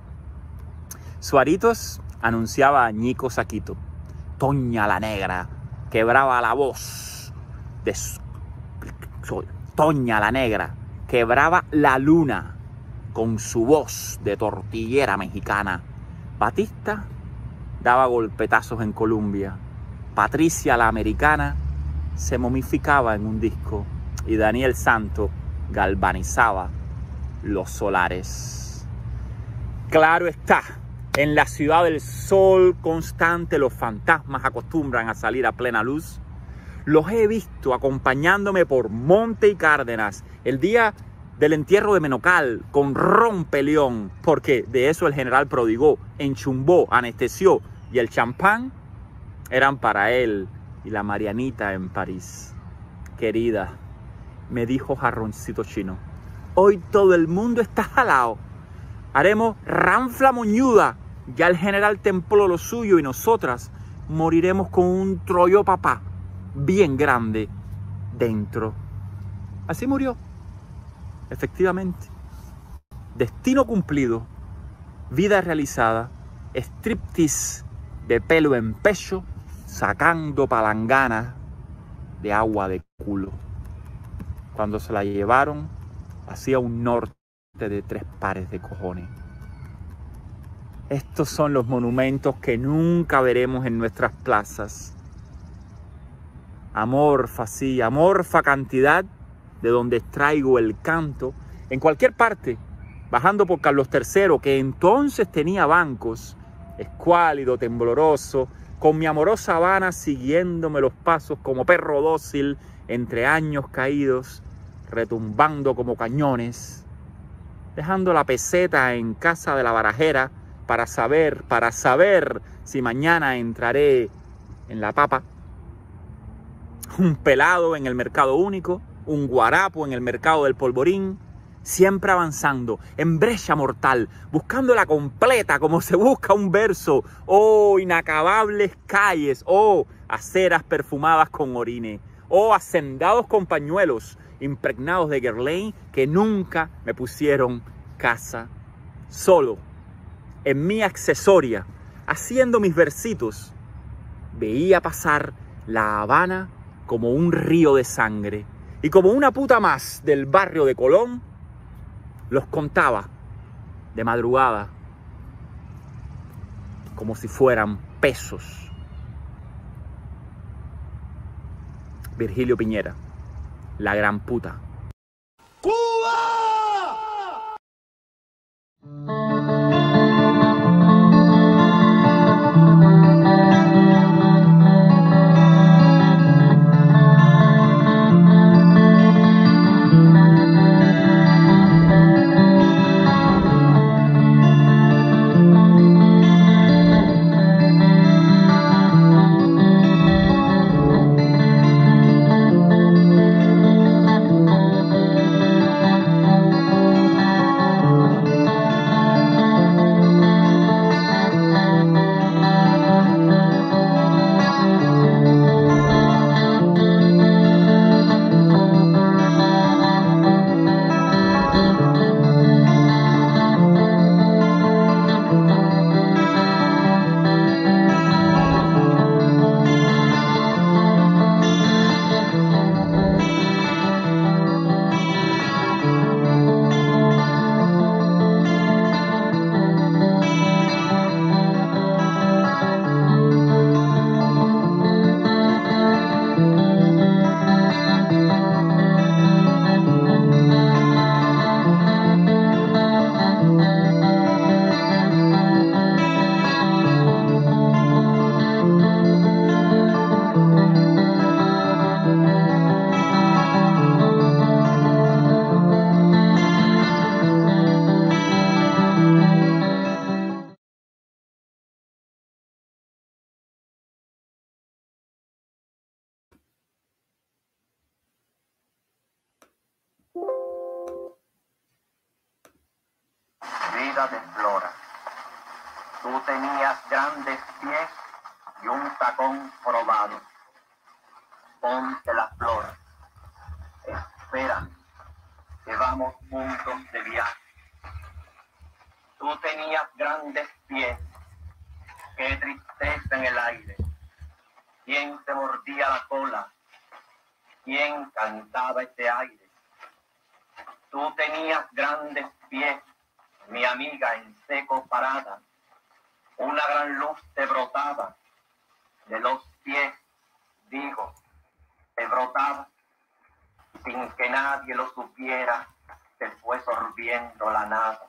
Suaritos anunciaba a Ñico Saquito: Toña la Negra quebraba la voz de su... Toña la Negra quebraba la luna con su voz de tortillera mexicana. Batista daba golpetazos en Colombia. Patricia la Americana se momificaba en un disco. Y Daniel Santo galvanizaba los solares. Claro está, en la ciudad del sol constante los fantasmas acostumbran a salir a plena luz. Los he visto acompañándome por Monte y Cárdenas el día del entierro de Menocal con rompeleón, porque de eso el general prodigó, enchumbó, anestesió y el champán eran para él y la Marianita en París. Querida, me dijo Jarroncito Chino, hoy todo el mundo está jalado. Haremos ranfla moñuda. Ya el general templó lo suyo y nosotras moriremos con un trollo papá bien grande dentro. Así murió. Efectivamente. Destino cumplido. Vida realizada. Striptease de pelo en pecho, sacando palanganas de agua de culo. Cuando se la llevaron, hacía un norte de tres pares de cojones. Estos son los monumentos que nunca veremos en nuestras plazas. Amorfa, sí, amorfa cantidad de donde extraigo el canto. En cualquier parte, bajando por Carlos tercero, que entonces tenía bancos, escuálido, tembloroso, con mi amorosa Habana siguiéndome los pasos como perro dócil entre años caídos, retumbando como cañones, dejando la peseta en casa de la barajera para saber, para saber si mañana entraré en la papa. Un pelado en el mercado único, un guarapo en el mercado del polvorín, siempre avanzando en brecha mortal, buscando la completa como se busca un verso. Oh, inacabables calles, oh, aceras perfumadas con orine, oh, hacendados con pañuelos impregnados de Guerlain que nunca me pusieron casa. Solo, en mi accesoria, haciendo mis versitos, veía pasar La Habana como un río de sangre. Y como una puta más del barrio de Colón, los contaba de madrugada como si fueran pesos. Virgilio Piñera, la gran puta. Vida de Flora, tú tenías grandes pies y un tacón probado. Ponte la flora, espera, que vamos juntos de viaje. Tú tenías grandes pies, qué tristeza en el aire. ¿Quién te mordía la cola? ¿Quién cantaba este aire? Tú tenías grandes pies, mi amiga en seco parada, una gran luz te brotaba, de los pies, digo, te brotaba, sin que nadie lo supiera, te fue sorbiendo la nada.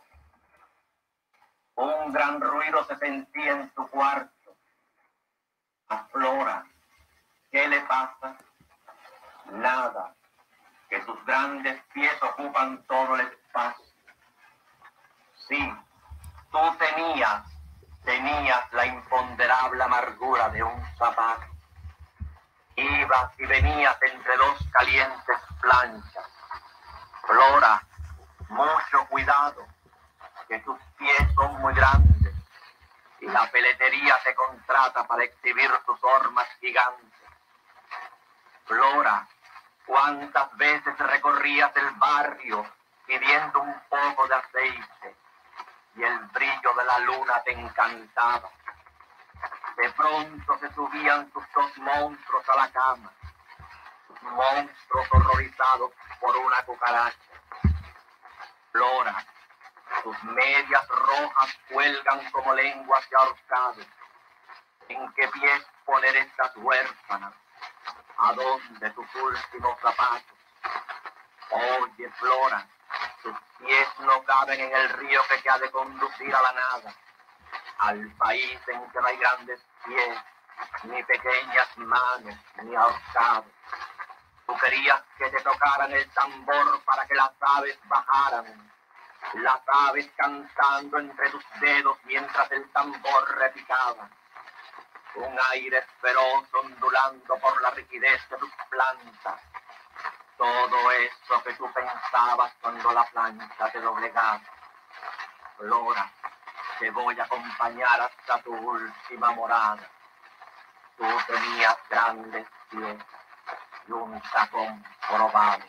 Un gran ruido se sentía en tu cuarto. A Flora, ¿qué le pasa? Nada, que sus grandes pies ocupan todo el espacio. Sí, tú tenías tenías la imponderable amargura de un zapato. Ibas y venías entre dos calientes planchas. Flora, mucho cuidado, que tus pies son muy grandes y la peletería te contrata para exhibir tus hormas gigantes. Flora, ¿cuántas veces recorrías el barrio pidiendo un poco de aceite y el brillo de la luna te encantaba? De pronto se subían tus dos monstruos a la cama, monstruos horrorizados por una cucaracha. Flora, tus medias rojas cuelgan como lenguas de ahorcado. ¿En qué pies poner estas huérfanas? ¿A dónde tus últimos zapatos? Oye, Flora, tus pies no caben en el río que te ha de conducir a la nada, al país en que no hay grandes pies, ni pequeñas manos, ni ahorcados. Tú querías que te tocaran el tambor para que las aves bajaran, las aves cantando entre tus dedos mientras el tambor repicaba. Un aire feroz ondulando por la rigidez de tus plantas. Todo eso que tú pensabas cuando la plancha te doblegaba. Flora, te voy a acompañar hasta tu última morada. Tú tenías grandes pies y un tacón probado.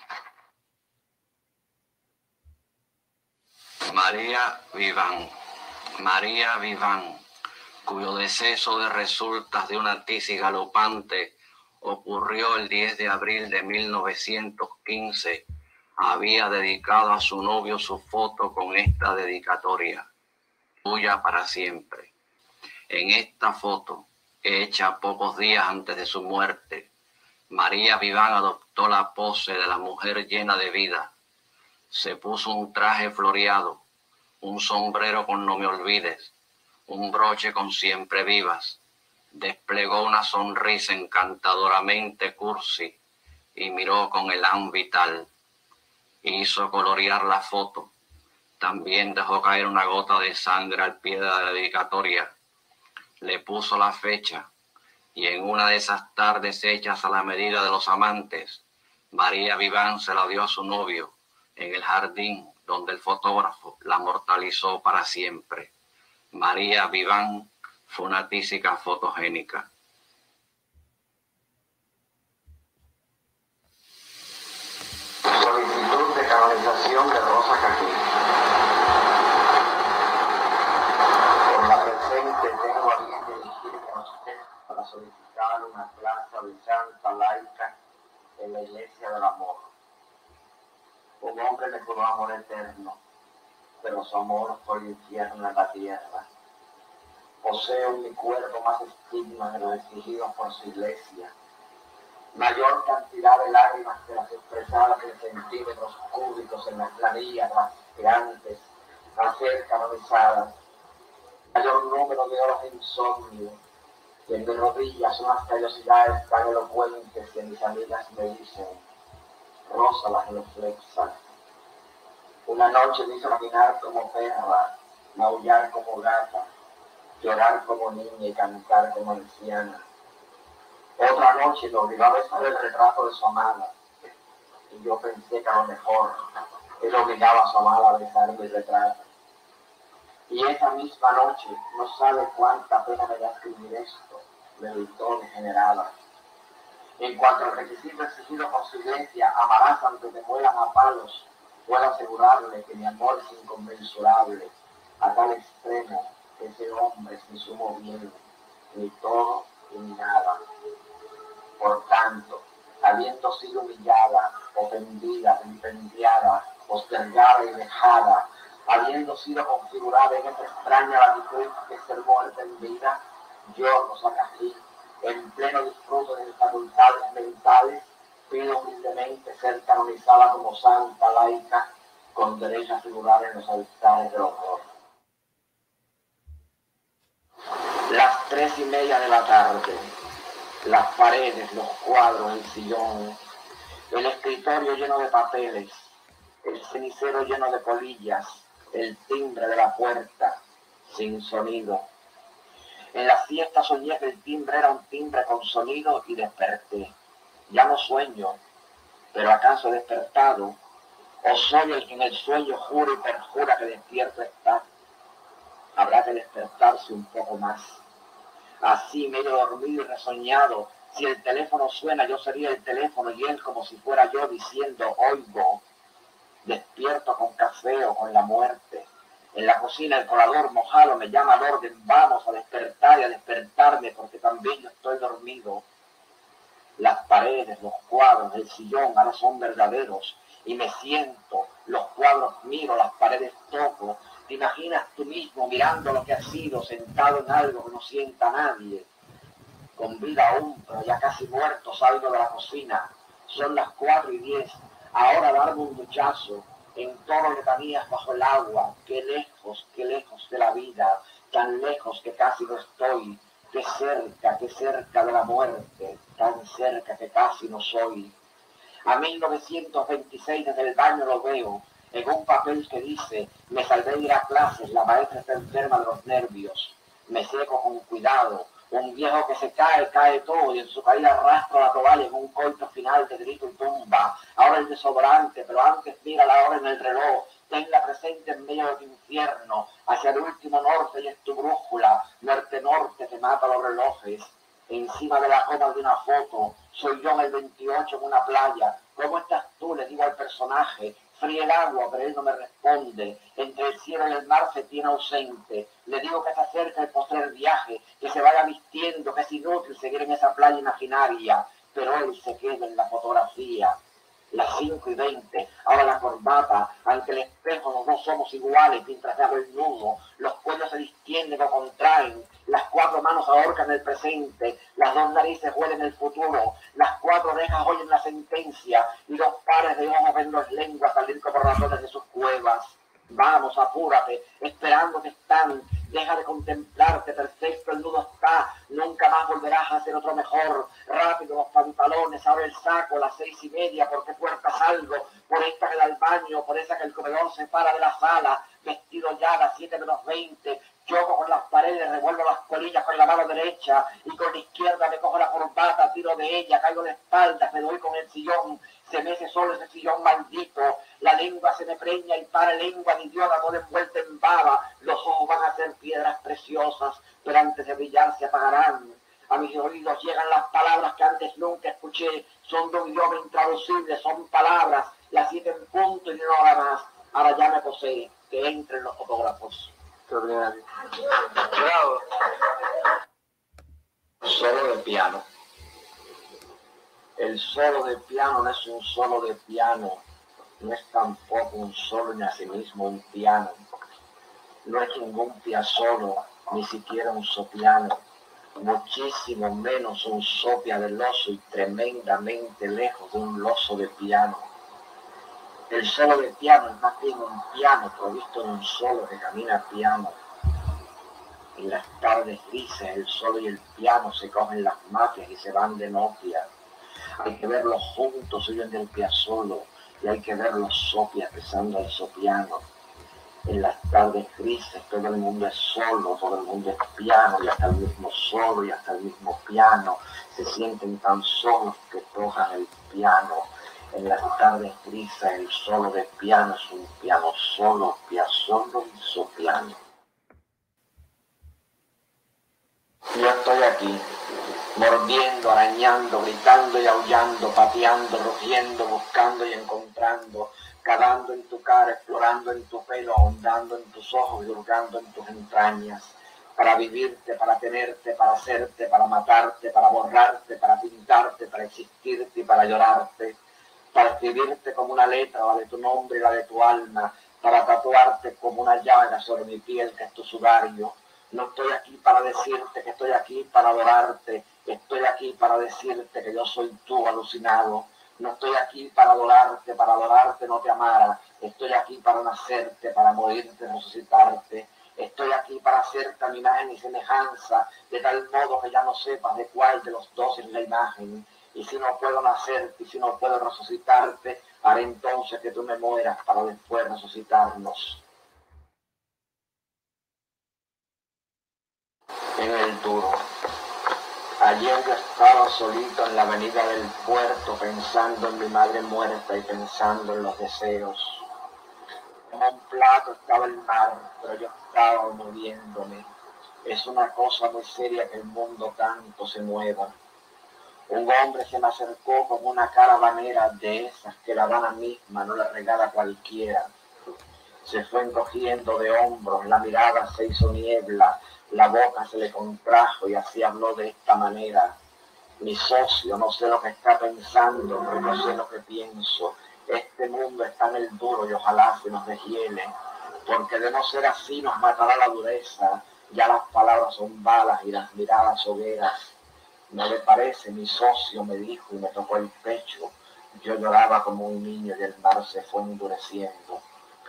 María Viván. María Viván, cuyo deceso de resultas de una tisis galopante ocurrió el diez de abril de mil novecientos quince, había dedicado a su novio su foto con esta dedicatoria: tuya para siempre. En esta foto, hecha pocos días antes de su muerte, María Viván adoptó la pose de la mujer llena de vida. Se puso un traje floreado, un sombrero con no me olvides, un broche con siempre vivas. Desplegó una sonrisa encantadoramente cursi y miró con elán vital. Hizo colorear la foto. También dejó caer una gota de sangre al pie de la dedicatoria. Le puso la fecha y en una de esas tardes hechas a la medida de los amantes, María Viván se la dio a su novio en el jardín donde el fotógrafo la mortalizó para siempre. María Viván fue una tísica fotogénica. Solicitud de canonización de Rosa Caquín. Por la presente tengo a bien dirigirme a usted para solicitar una plaza de santa laica en la Iglesia del Amor. Un hombre le juró amor eterno, pero su amor fue el infierno en la tierra. Poseo en mi cuerpo más estigmas de los exigidos por su iglesia, mayor cantidad de lágrimas que las expresadas en centímetros cúbicos en las planillas raspeantes a ser canonizadas, mayor número de horas de insomnio, que en de rodillas unas callosidades tan elocuentes que mis amigas me dicen: Rosa la genuflexa. Una noche me hizo caminar como perra, maullar como gata, llorar como niña y cantar como anciana. Otra noche me obligó a besar el retrato de su amada, y yo pensé que a lo mejor él obligaba a su amada a besar mi retrato. Y esa misma noche, no sabe cuánta pena me da escribir esto, me gritó degenerada. En cuanto al requisito exigido por su iglesia, amarás aunque te mueran a palos, puedo asegurarle que mi amor es inconmensurable, a tal extremo que ese hombre es mi sumo bien, ni todo ni nada. Por tanto, habiendo sido humillada, ofendida, vilipendiada, postergada y dejada, habiendo sido configurada en esa extraña latitud que es ser muerte en vida, yo, Rosa Caquín, en pleno disfrute de mis facultades mentales, pido humildemente ser canonizada como santa laica, con derecho a figurar en los altares del horror. Las tres y media de la tarde, las paredes, los cuadros, el sillón, el escritorio lleno de papeles, el cenicero lleno de polillas, el timbre de la puerta, sin sonido. En la siesta soñé que el timbre era un timbre con sonido y desperté. Ya no sueño, pero ¿acaso he despertado? ¿O soy el que en el sueño jura y perjura que despierto está? Habrá que despertarse un poco más. Así, medio dormido y resoñado, si el teléfono suena, yo sería el teléfono y él como si fuera yo diciendo, oigo. Despierto con café o con la muerte. En la cocina el colador mojado me llama al orden, vamos a despertar y a despertarme porque también yo estoy dormido. Las paredes, los cuadros, el sillón ahora son verdaderos y me siento, los cuadros miro, las paredes toco. ¿Te imaginas tú mismo mirando lo que has sido, sentado en algo que no sienta nadie? Con vida aún, pero ya casi muerto, salgo de la cocina. Son las cuatro y diez. Ahora darme un duchazo. En todo letanías bajo el agua. Qué lejos, qué lejos de la vida. Tan lejos que casi no estoy. Qué cerca, qué cerca de la muerte. Tan cerca que casi no soy. A mil novecientos veintiséis desde el baño lo veo. En un papel que dice, me salvé de ir a clases, la maestra está enferma de los nervios. Me seco con cuidado. Un viejo que se cae, cae todo, y en su caída arrastra la toalla en un coito final de grito y tumba. Ahora el desodorante, pero antes mira la hora en el reloj. Tenla presente en medio de tu infierno, hacia el último norte y es tu brújula. Norte-norte que mata los relojes. Encima de la coma de una foto, soy yo en el veintiocho en una playa. ¿Cómo estás tú? Le digo al personaje. Fríe el agua, pero él no me responde. Entre el cielo y el mar se tiene ausente. Le digo que se acerca el postrer viaje, que se vaya vistiendo, que es inútil seguir en esa playa imaginaria. Pero él se queda en la fotografía. Las cinco y veinte, ahora la corbata, ante el espejo los dos somos iguales mientras hago el nudo, los cuellos se distienden o contraen, las cuatro manos ahorcan el presente, las dos narices huelen el futuro, las cuatro orejas oyen la sentencia y los pares de ojos ven las lenguas salir como ratones de sus cuevas. Vamos, apúrate, esperándote están, deja de contemplarte, perfecto el nudo está, nunca más volverás a hacer otro mejor. Rápido los pantalones, abre el saco, las seis y media, ¿por qué puerta salgo? Por esta que da al baño, por esa que el comedor separa de la sala, vestido ya a las siete menos veinte, choco con las paredes, revuelvo las colillas con la mano derecha y con la izquierda me cojo la corbata, tiro de ella, caigo de espaldas, me doy con el sillón, se mece solo ese sillón maldito, la lengua se me preña y para lengua de idiota toda envuelta en baba, los ojos van a ser piedras preciosas, pero antes de brillar se apagarán. A mis oídos llegan las palabras que antes nunca escuché, son de un idioma intraducible, son palabras, las siete en punto y no hora más. Ahora ya me posee, que entren los fotógrafos. Bravo. Solo de piano. El solo de piano no es un solo de piano, no es tampoco un solo ni a sí mismo un piano. No es ningún piazzolo, ni siquiera un sopiano, muchísimo menos un sopia del oso y tremendamente lejos de un loso de piano. El solo de piano es más bien un piano provisto de un solo que camina a piano. En las tardes grises el solo y el piano se cogen las mafias y se van de novia. Hay que verlos juntos, huyen del piazzolo, y hay que verlos sopias besando al sopiano. En las tardes grises todo el mundo es solo, todo el mundo es piano, y hasta el mismo solo y hasta el mismo piano se sienten tan solos que tocan el piano. En las tardes grises el solo de piano es un piano solo, piazzolo y sopiano. Yo estoy aquí, mordiendo, arañando, gritando y aullando, pateando, rugiendo, buscando y encontrando, cavando en tu cara, explorando en tu pelo, ahondando en tus ojos y hurgando en tus entrañas, para vivirte, para tenerte, para hacerte, para matarte, para borrarte, para pintarte, para existirte y para llorarte, para escribirte como una letra, la de tu nombre y la de tu alma, para tatuarte como una llaga sobre mi piel que es tu sudario. No estoy aquí para decirte que estoy aquí para adorarte, estoy aquí para decirte que yo soy tú alucinado. No estoy aquí para adorarte, para adorarte no te amara. Estoy aquí para nacerte, para morirte, resucitarte. Estoy aquí para hacerte a mi imagen y semejanza, de tal modo que ya no sepas de cuál de los dos es la imagen. Y si no puedo nacerte, y si no puedo resucitarte, haré entonces que tú me mueras para después resucitarnos. en el duro. Ayer yo estaba solito en la avenida del puerto pensando en mi madre muerta y pensando en los deseos. En un plato estaba el mar, pero yo estaba muriéndome. Es una cosa muy seria que el mundo tanto se mueva. Un hombre se me acercó con una caravanera de esas que la Habana misma no le regala a cualquiera. Se fue encogiendo de hombros, la mirada se hizo niebla, la boca se le contrajo y así habló de esta manera. Mi socio, no sé lo que está pensando, pero no sé lo que pienso. Este mundo está en el duro y ojalá se nos deshiele, porque de no ser así nos matará la dureza. Ya las palabras son balas y las miradas hogueras. ¿No le parece? Mi socio me dijo y me tocó el pecho. Yo lloraba como un niño y el mar se fue endureciendo.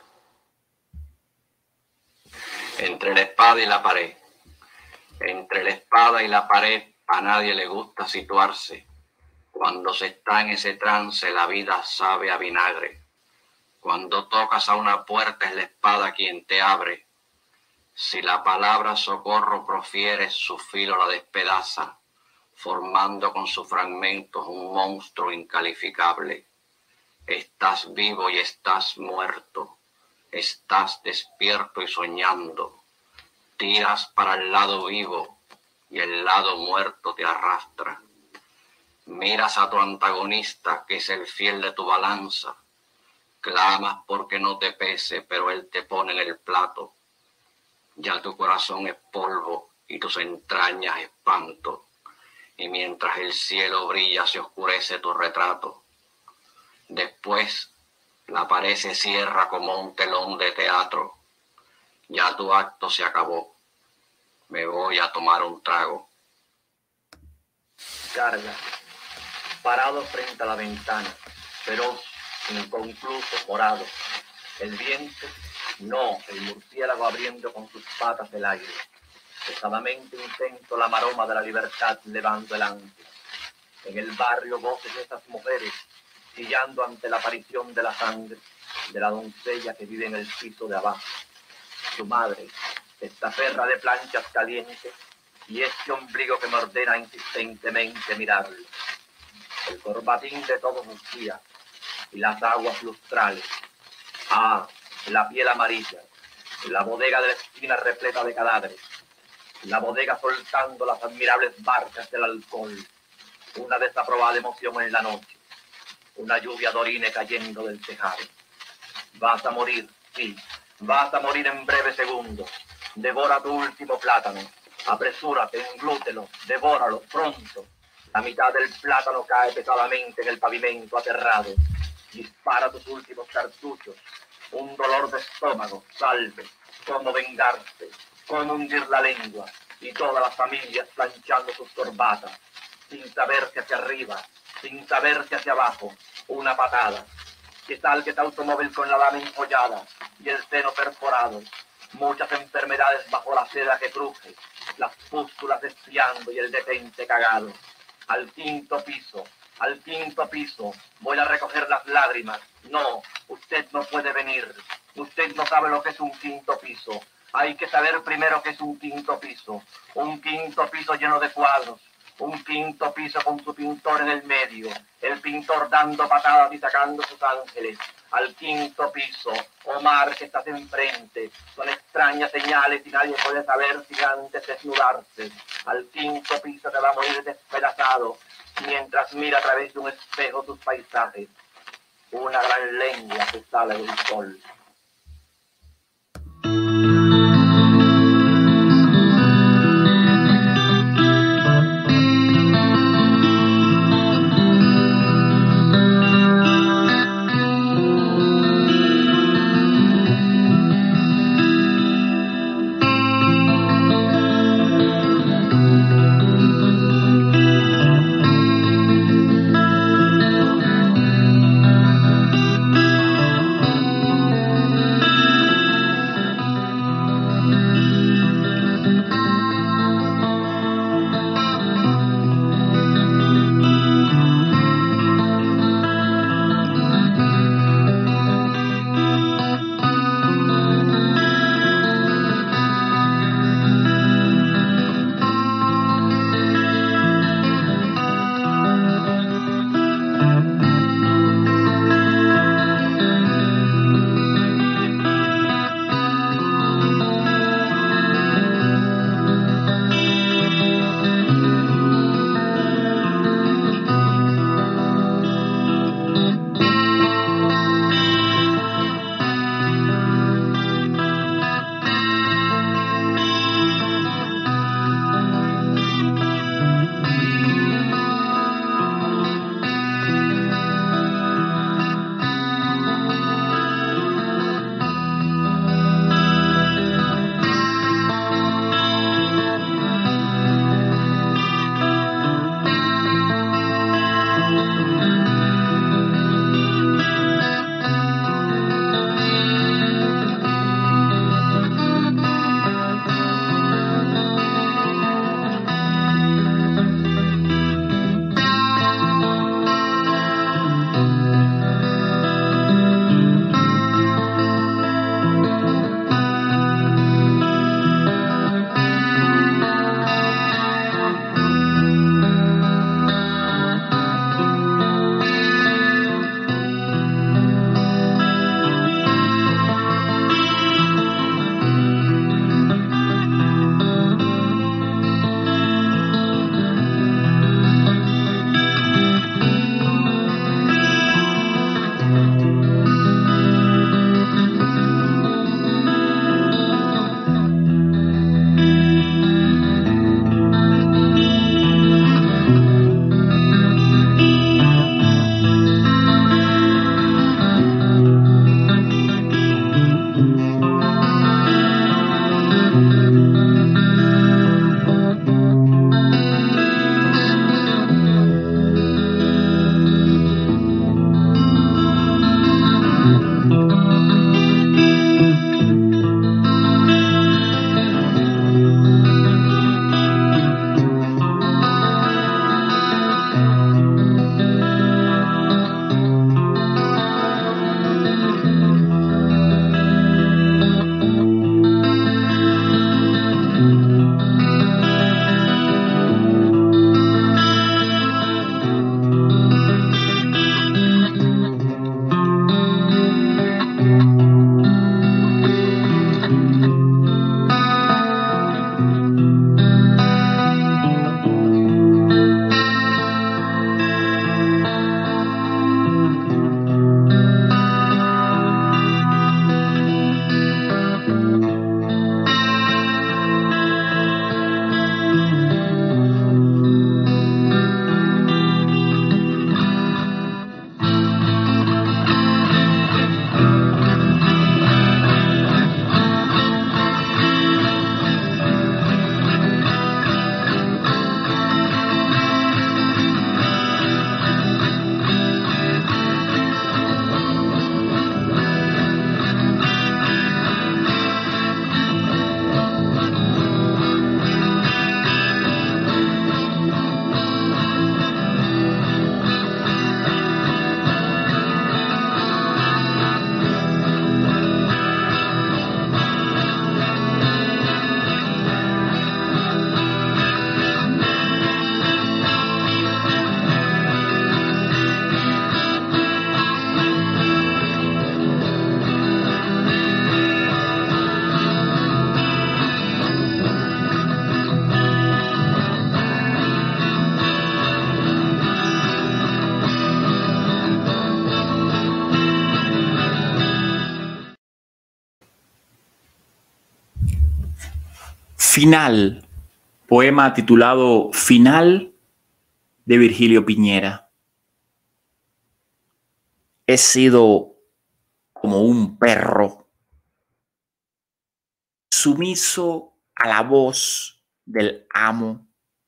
Entre la espada y la pared. Entre la espada y la pared a nadie le gusta situarse. Cuando se está en ese trance la vida sabe a vinagre. Cuando tocas a una puerta es la espada quien te abre. Si la palabra socorro profieres, su filo la despedaza, formando con sus fragmentos un monstruo incalificable. Estás vivo y estás muerto. Estás despierto y soñando. Tiras para el lado vivo y el lado muerto te arrastra. Miras a tu antagonista, que es el fiel de tu balanza. Clamas porque no te pese, pero él te pone en el plato. Ya tu corazón es polvo y tus entrañas espanto. Y mientras el cielo brilla se oscurece tu retrato. Después la pared se cierra como un telón de teatro. Ya tu acto se acabó. Me voy a tomar un trago. Carga, parado frente a la ventana, feroz, inconcluso, morado. El viento, no, el murciélago abriendo con sus patas el aire. Pesadamente intento la maroma de la libertad levando el ancla. En el barrio voces de esas mujeres, chillando ante la aparición de la sangre, de la doncella que vive en el piso de abajo. Su madre, esta perra de planchas calientes, y este ombligo que me ordena insistentemente mirarlo. El corbatín de todos los días, y las aguas lustrales. Ah, la piel amarilla, la bodega de la esquina repleta de cadáveres, la bodega soltando las admirables barcas del alcohol, una desaprobada emoción en la noche, una lluvia de orine cayendo del tejado. Vas a morir, sí, vas a morir en breves segundos. Devora tu último plátano, apresúrate, englútelo, devóralo, pronto. La mitad del plátano cae pesadamente en el pavimento aterrado. Dispara tus últimos cartuchos. Un dolor de estómago, salve, cómo vengarse, cómo hundir la lengua, y todas las familias planchando sus corbatas, sin saberse hacia arriba, sin saberse hacia abajo, una patada. Que salga ese automóvil con la lama enjollada y el seno perforado, muchas enfermedades bajo la seda que cruje, las pústulas espiando y el detente cagado. Al quinto piso, al quinto piso, voy a recoger las lágrimas. No, usted no puede venir. Usted no sabe lo que es un quinto piso. Hay que saber primero qué es un quinto piso. Un quinto piso lleno de cuadros. Un quinto piso con su pintor en el medio. El pintor dando patadas y sacando sus ángeles. Al quinto piso, Omar, que estás enfrente. Son extrañas señales y nadie puede saber si antes desnudarse. Al quinto piso te va a morir despedazado mientras mira a través de un espejo sus paisajes. Una gran lengua que sale del sol. Final, poema titulado Final de Virgilio Piñera. He sido como un perro sumiso a la voz del amo.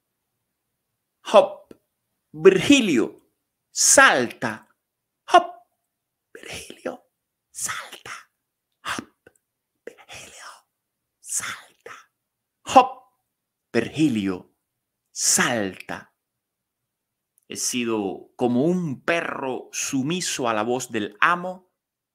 Hop, Virgilio, salta. Hop, Virgilio, salta. Hop, Virgilio, salta. Hop, Virgilio, salta. He sido como un perro sumiso a la voz del amo.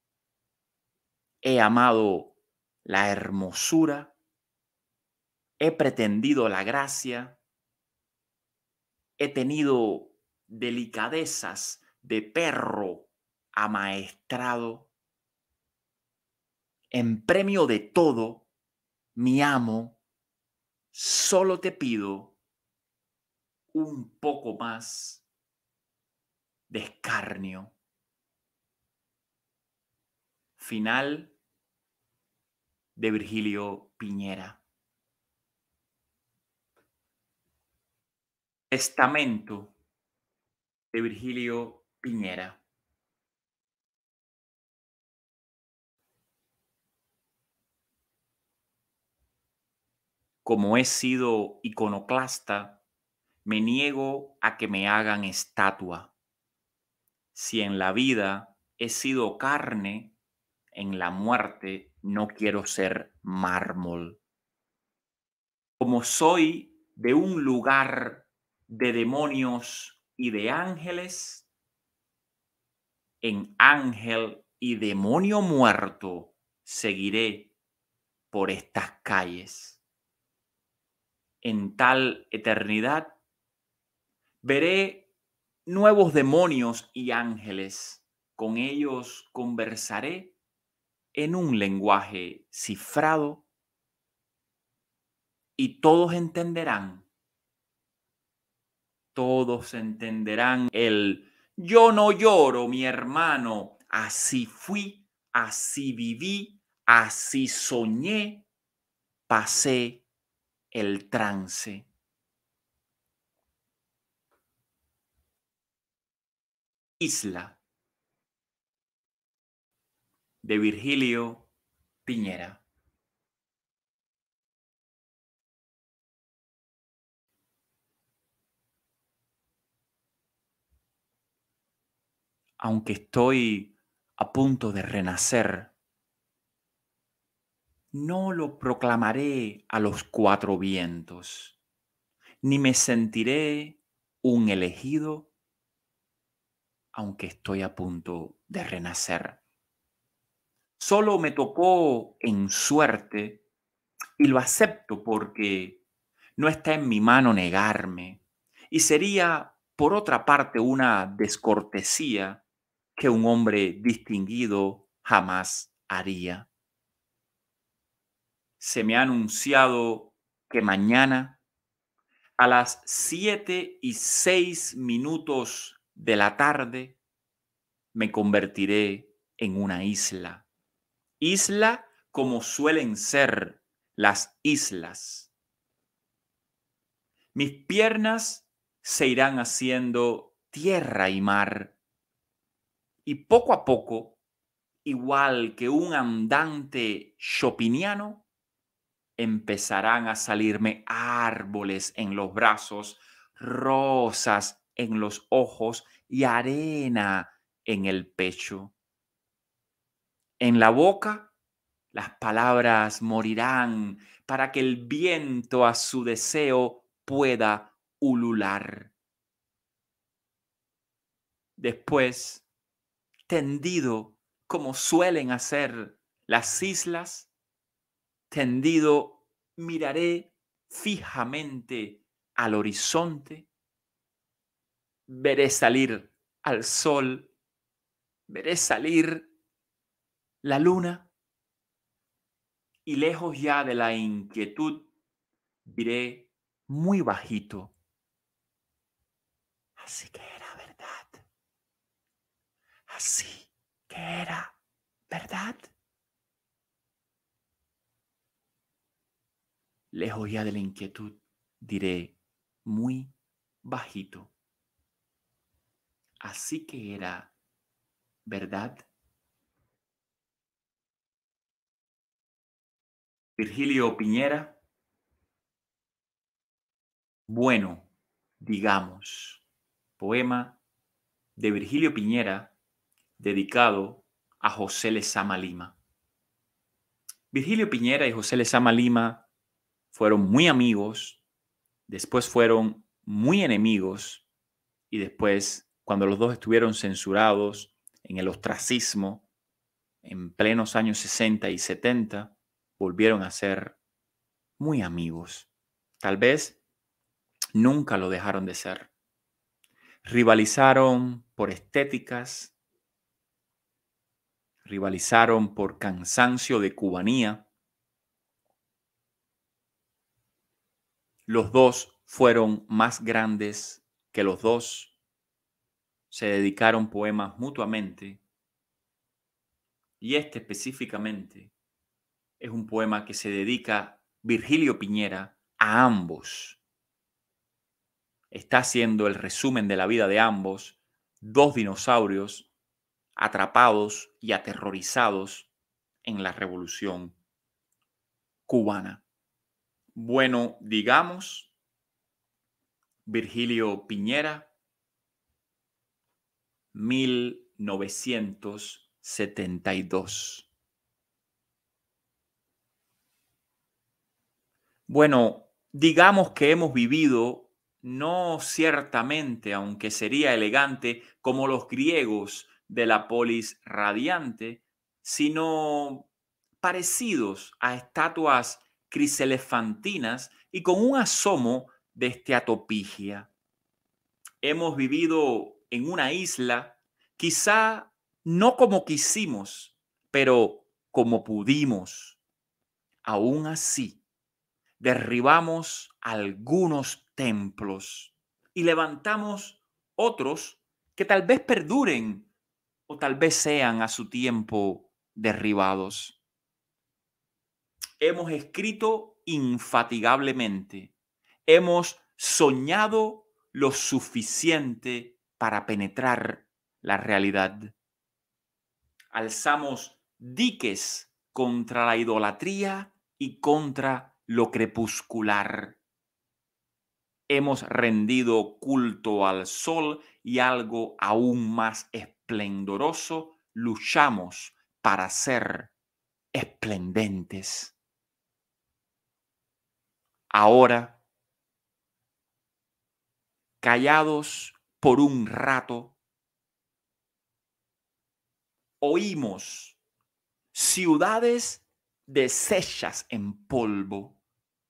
He amado la hermosura. He pretendido la gracia. He tenido delicadezas de perro amaestrado. En premio de todo, mi amo, solo te pido un poco más de escarnio. Final de Virgilio Piñera. Testamento de Virgilio Piñera. Como he sido iconoclasta, me niego a que me hagan estatua. Si en la vida he sido carne, en la muerte no quiero ser mármol. Como soy de un lugar de demonios y de ángeles, en ángel y demonio muerto seguiré por estas calles. En tal eternidad veré nuevos demonios y ángeles. Con ellos conversaré en un lenguaje cifrado y todos entenderán, todos entenderán el yo no lloro, mi hermano, así fui, así viví, así soñé, pasé el trance. Isla de Virgilio Piñera. Aunque estoy a punto de renacer, no lo proclamaré a los cuatro vientos, ni me sentiré un elegido, aunque estoy a punto de renacer. Solo me tocó en suerte y lo acepto porque no está en mi mano negarme y sería, por otra parte, una descortesía que un hombre distinguido jamás haría. Se me ha anunciado que mañana a las siete y seis minutos de la tarde me convertiré en una isla. Isla como suelen ser las islas. Mis piernas se irán haciendo tierra y mar y poco a poco, igual que un andante chopiniano, empezarán a salirme árboles en los brazos, rosas en los ojos y arena en el pecho. En la boca, las palabras morirán para que el viento a su deseo pueda ulular. Después, tendido como suelen hacer las islas, tendido miraré fijamente al horizonte, veré salir al sol, veré salir la luna y lejos ya de la inquietud diré muy bajito: así que era verdad, así que era verdad. lejos ya de la inquietud, diré muy bajito: así que era verdad. Virgilio Piñera. Bueno, digamos. Poema de Virgilio Piñera dedicado a José Lezama Lima. Virgilio Piñera y José Lezama Lima fueron muy amigos, después fueron muy enemigos y después, cuando los dos estuvieron censurados en el ostracismo en plenos años sesenta y setenta, volvieron a ser muy amigos. Tal vez nunca lo dejaron de ser. Rivalizaron por estéticas, rivalizaron por cansancio de cubanía. Los dos fueron más grandes que los dos. Se dedicaron poemas mutuamente. Y este específicamente es un poema que se dedica Virgilio Piñera a ambos. Está haciendo el resumen de la vida de ambos, dos dinosaurios atrapados y aterrorizados en la Revolución cubana. Bueno, digamos, Virgilio Piñera, mil novecientos setenta y dos. Bueno, digamos que hemos vivido, no ciertamente, aunque sería elegante, como los griegos de la polis radiante, sino parecidos a estatuas criselefantinas y con un asomo de esteatopigia. Hemos vivido en una isla, quizá no como quisimos, pero como pudimos. Aún así, derribamos algunos templos y levantamos otros que tal vez perduren o tal vez sean a su tiempo derribados. Hemos escrito infatigablemente. Hemos soñado lo suficiente para penetrar la realidad. Alzamos diques contra la idolatría y contra lo crepuscular. Hemos rendido culto al sol y algo aún más esplendoroso, luchamos para ser esplendentes. Ahora, callados por un rato, oímos ciudades deshechas en polvo.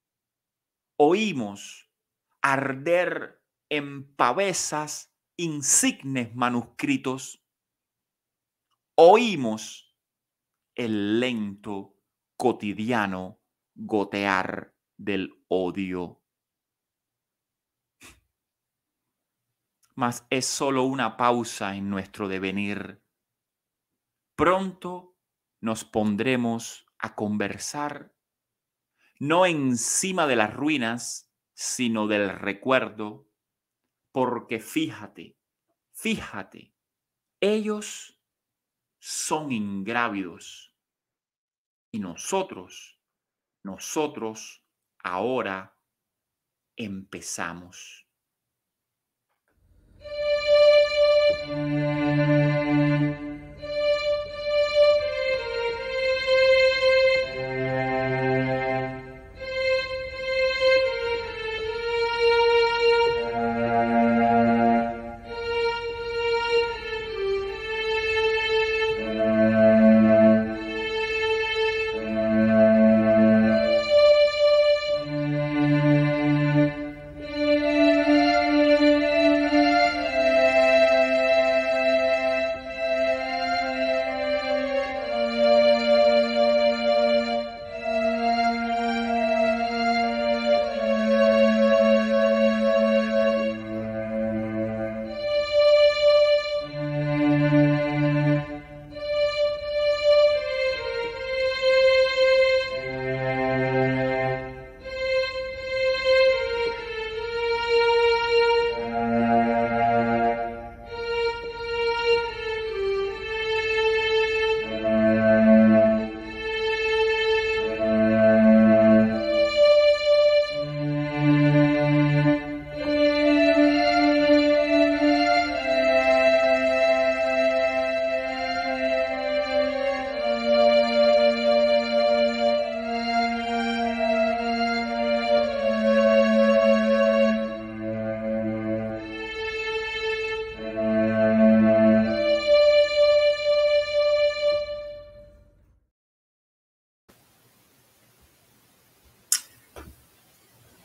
Oímos arder en pavesas insignes manuscritos. Oímos el lento, cotidiano gotear del odio. Mas es solo una pausa en nuestro devenir. Pronto nos pondremos a conversar, no encima de las ruinas, sino del recuerdo, porque fíjate, fíjate, ellos son ingrávidos y nosotros, nosotros ahora empezamos.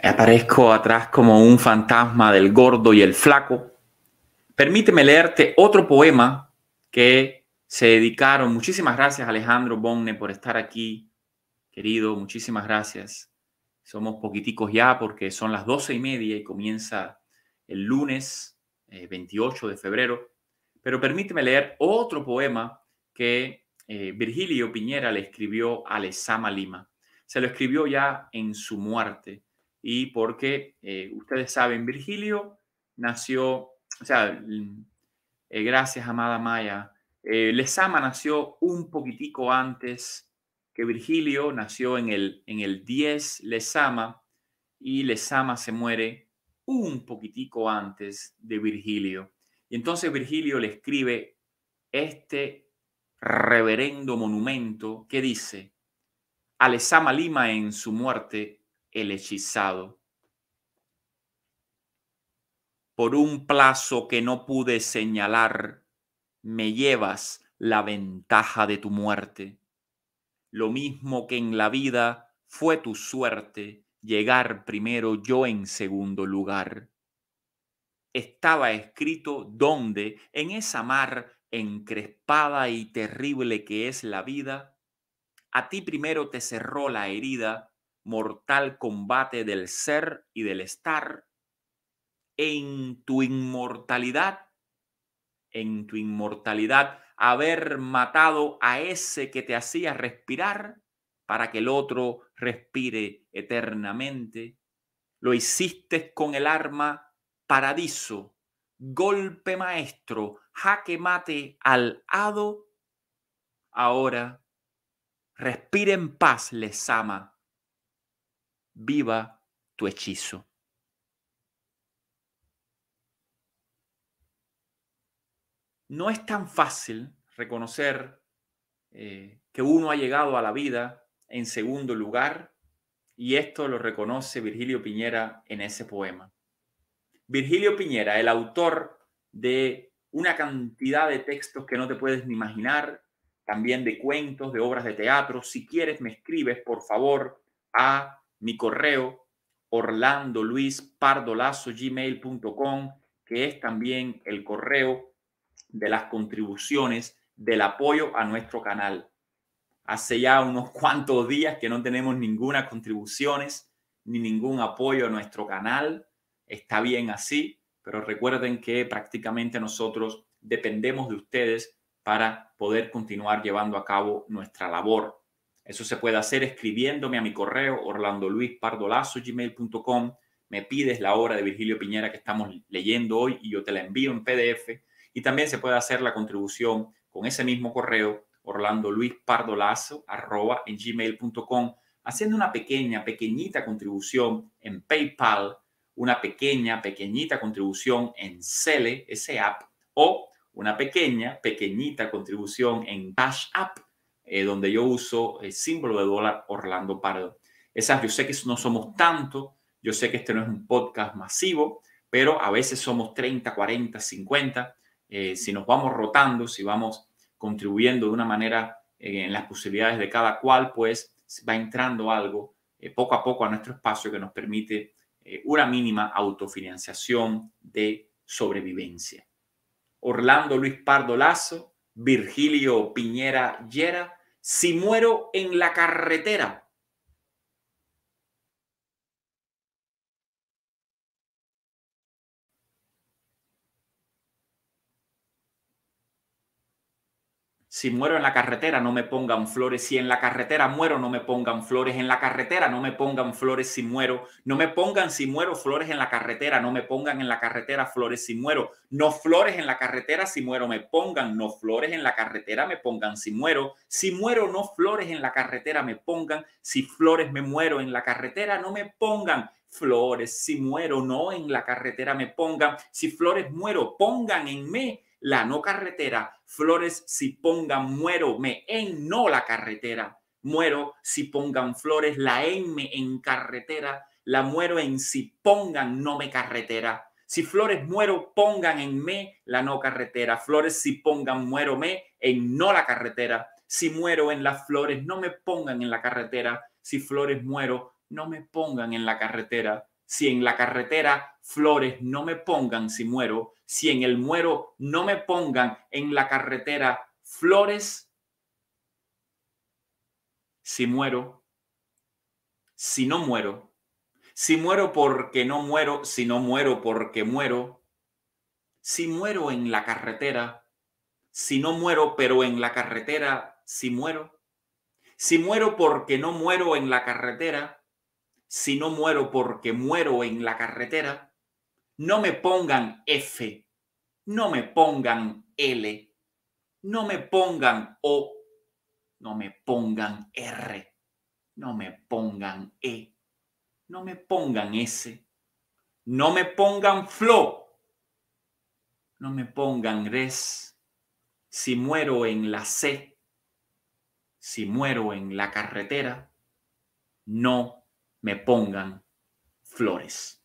Aparezco atrás como un fantasma del gordo y el flaco. Permíteme leerte otro poema que se dedicaron. Muchísimas gracias, Alejandro Bonne, por estar aquí, querido. Muchísimas gracias. Somos poquiticos ya porque son las doce y media y comienza el lunes eh, veintiocho de febrero. Pero permíteme leer otro poema que eh, Virgilio Piñera le escribió a Lezama Lima. Se lo escribió ya en su muerte. Y porque eh, ustedes saben, Virgilio nació, o sea, eh, gracias, amada Maya, eh, Lezama nació un poquitico antes que Virgilio, nació en el, en el diez Lezama, y Lezama se muere un poquitico antes de Virgilio. Y entonces Virgilio le escribe este reverendo monumento que dice: a Lezama Lima en su muerte, el hechizado. Por un plazo que no pude señalar, me llevas la ventaja de tu muerte. Lo mismo que en la vida fue tu suerte, llegar primero, yo en segundo lugar. Estaba escrito donde, en esa mar encrespada y terrible que es la vida, a ti primero te cerró la herida, mortal combate del ser y del estar. En tu inmortalidad, en tu inmortalidad, haber matado a ese que te hacía respirar para que el otro respire eternamente. Lo hiciste con el arma paradiso, golpe maestro, jaque mate al hado. Ahora, respira en paz, Lezama. Viva tu hechizo. No es tan fácil reconocer eh, que uno ha llegado a la vida en segundo lugar, y esto lo reconoce Virgilio Piñera en ese poema. Virgilio Piñera, el autor de una cantidad de textos que no te puedes ni imaginar, también de cuentos, de obras de teatro. Si quieres, me escribes, por favor, a mi correo orlando luis pardolazo gmail punto com, que es también el correo de las contribuciones, del apoyo a nuestro canal. Hace ya unos cuantos días que no tenemos ninguna contribuciones ni ningún apoyo a nuestro canal. Está bien así, pero recuerden que prácticamente nosotros dependemos de ustedes para poder continuar llevando a cabo nuestra labor. Eso se puede hacer escribiéndome a mi correo orlando luis pardolazo gmail punto com. Me pides la obra de Virgilio Piñera que estamos leyendo hoy y yo te la envío en P D F. Y también se puede hacer la contribución con ese mismo correo orlando luis pardolazo arroba en gmail punto com, haciendo una pequeña, pequeñita contribución en PayPal, una pequeña, pequeñita contribución en Zelle, ese app, o una pequeña, pequeñita contribución en Cash App, eh, donde yo uso el símbolo de dólar Orlando Pardo. Esas, yo sé que no somos tanto, yo sé que este no es un podcast masivo, pero a veces somos treinta, cuarenta, cincuenta. Eh, si nos vamos rotando, si vamos contribuyendo de una manera eh, en las posibilidades de cada cual, pues va entrando algo eh, poco a poco a nuestro espacio que nos permite eh, una mínima autofinanciación de sobrevivencia. Orlando Luis Pardo Lazo, Virgilio Piñera Llera, si muero en la carretera. Si muero en la carretera, no me pongan flores. Si en la carretera muero, no me pongan flores. En la carretera, no me pongan flores si muero. No me pongan si muero flores en la carretera. No me pongan en la carretera flores si muero. No flores en la carretera si muero. Me pongan no flores en la carretera. Me pongan si muero. Si muero, no flores en la carretera. Me pongan. Si flores me muero en la carretera, no me pongan flores. Si muero, no en la carretera me pongan. Si flores muero, pongan en mí la no carretera. Flores si pongan muero, me en no la carretera. Muero si pongan flores, la en me en carretera. La muero en si pongan no me carretera. Si flores muero, pongan en me la no carretera. Flores si pongan muero me en no la carretera. Si muero en las flores, no me pongan en la carretera. Si flores muero, no me pongan en la carretera. si en la carretera flores no me pongan si muero, si en el muero no me pongan en la carretera flores, si muero, si no muero, si muero porque no muero, si no muero porque muero, si muero en la carretera, si no muero pero en la carretera, si muero, si muero porque no muero en la carretera, si no muero porque muero en la carretera, no me pongan F, no me pongan L, no me pongan O, no me pongan R, no me pongan E, no me pongan S, no me pongan Flo, no me pongan Res. Si muero en la C, si muero en la carretera, no me pongan flores.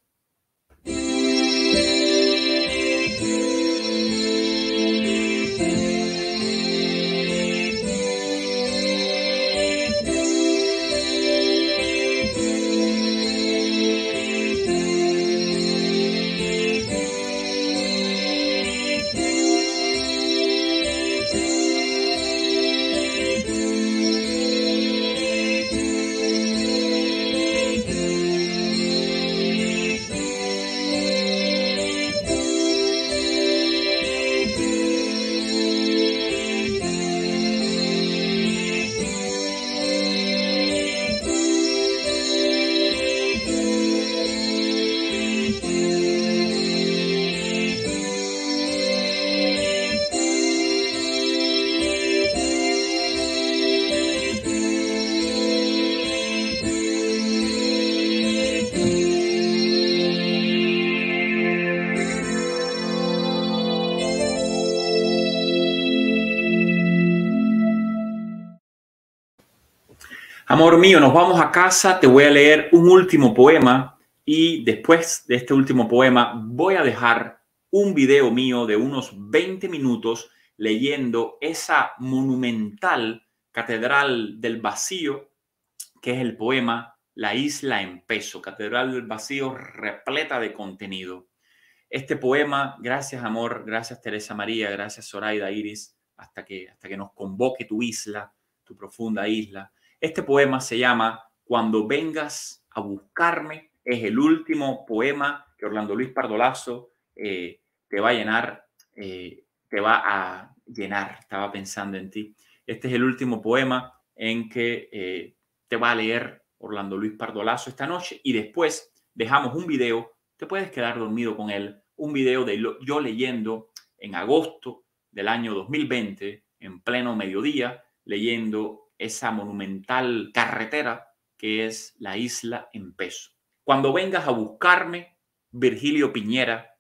Amor mío, nos vamos a casa. Te voy a leer un último poema y después de este último poema voy a dejar un video mío de unos veinte minutos leyendo esa monumental Catedral del Vacío, que es el poema La Isla en Peso. Catedral del Vacío repleta de contenido. Este poema, gracias amor, gracias Teresa María, gracias Zoraida Iris, hasta que, hasta que nos convoque tu isla, tu profunda isla. Este poema se llama Cuando vengas a buscarme. Es el último poema que Orlando Luis Pardo Lazo eh, te va a llenar, eh, te va a llenar. Estaba pensando en ti. Este es el último poema en que eh, te va a leer Orlando Luis Pardo Lazo esta noche y después dejamos un video. Te puedes quedar dormido con él. Un video de lo, yo leyendo en agosto del año dos mil veinte, en pleno mediodía, leyendo esa monumental carretera que es la Isla en Peso. Cuando vengas a buscarme, Virgilio Piñera,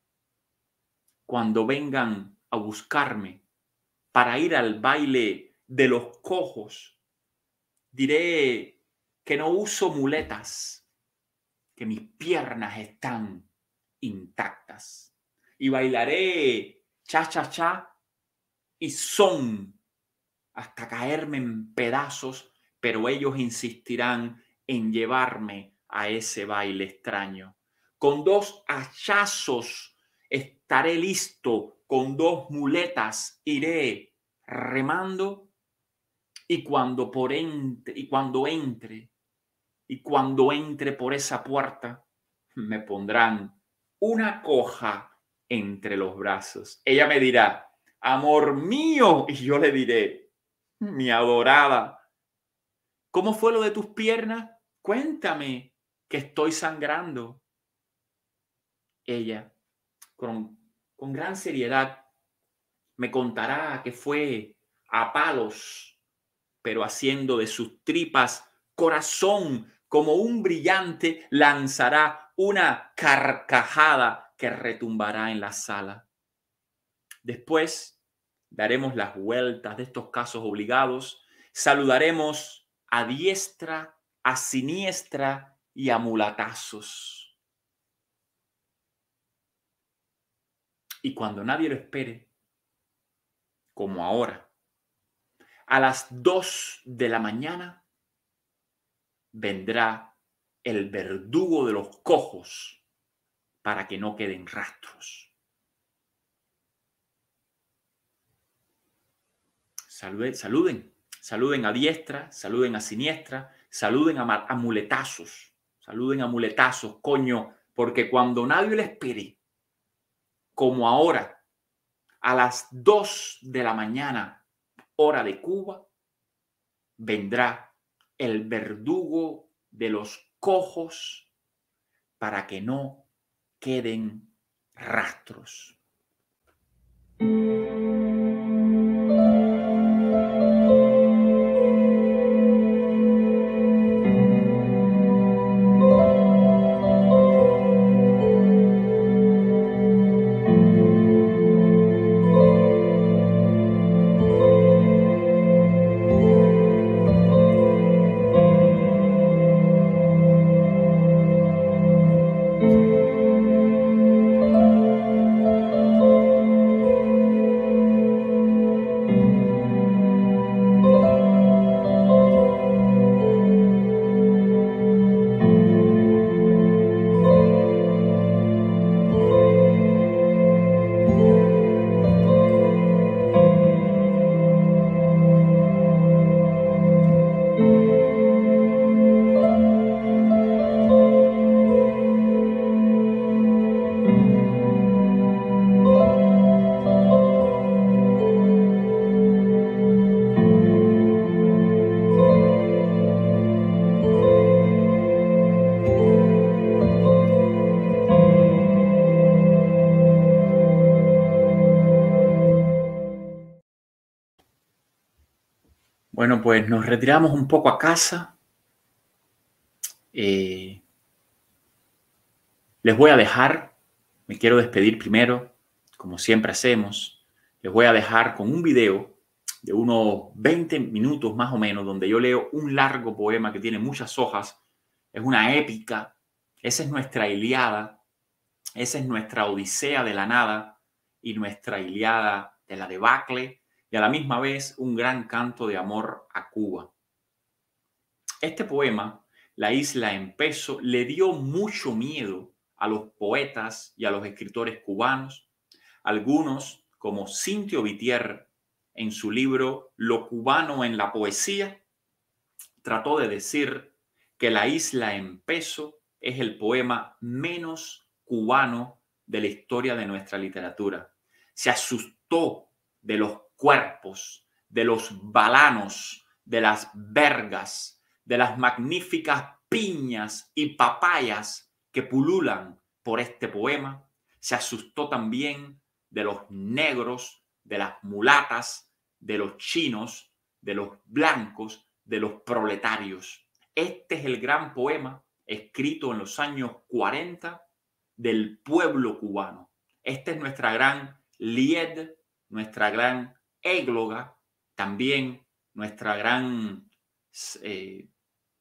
cuando vengan a buscarme para ir al baile de los cojos, diré que no uso muletas, que mis piernas están intactas y bailaré cha cha cha y son hasta caerme en pedazos, pero ellos insistirán en llevarme a ese baile extraño. Con dos hachazos estaré listo, con dos muletas iré remando y cuando por entre y cuando entre y cuando entre por esa puerta me pondrán una coja entre los brazos. Ella me dirá, amor mío, y yo le diré, mi adorada, ¿cómo fue lo de tus piernas? Cuéntame, que estoy sangrando. Ella, con, con gran seriedad, me contará que fue a palos, pero haciendo de sus tripas corazón como un brillante, lanzará una carcajada que retumbará en la sala. Después daremos las vueltas de estos casos obligados, saludaremos a diestra, a siniestra y a mulatazos. Y cuando nadie lo espere, como ahora, a las dos de la mañana, vendrá el verdugo de los cojos para que no queden rastros. Saluden, saluden, saluden a diestra, saluden a siniestra, saluden a, a muletazos, saluden a muletazos, coño, porque cuando nadie le espere, como ahora, a las dos de la mañana, hora de Cuba, vendrá el verdugo de los cojos para que no queden rastros. Bueno, pues nos retiramos un poco a casa. Eh, les voy a dejar, me quiero despedir primero, como siempre hacemos. Les voy a dejar con un video de unos veinte minutos más o menos, donde yo leo un largo poema que tiene muchas hojas. Es una épica. Esa es nuestra Ilíada. Esa es nuestra Odisea de la nada y nuestra Ilíada de la debacle. Y a la misma vez un gran canto de amor a Cuba. Este poema, La isla en peso, le dio mucho miedo a los poetas y a los escritores cubanos. Algunos, como Cintio Vitier, en su libro Lo cubano en la poesía, trató de decir que La isla en peso es el poema menos cubano de la historia de nuestra literatura. Se asustó de los cuerpos, de los balanos, de las vergas, de las magníficas piñas y papayas que pululan por este poema. Se asustó también de los negros, de las mulatas, de los chinos, de los blancos, de los proletarios. Este es el gran poema escrito en los años cuarenta del pueblo cubano. Esta es nuestra gran lied, nuestra gran égloga, también nuestra gran eh,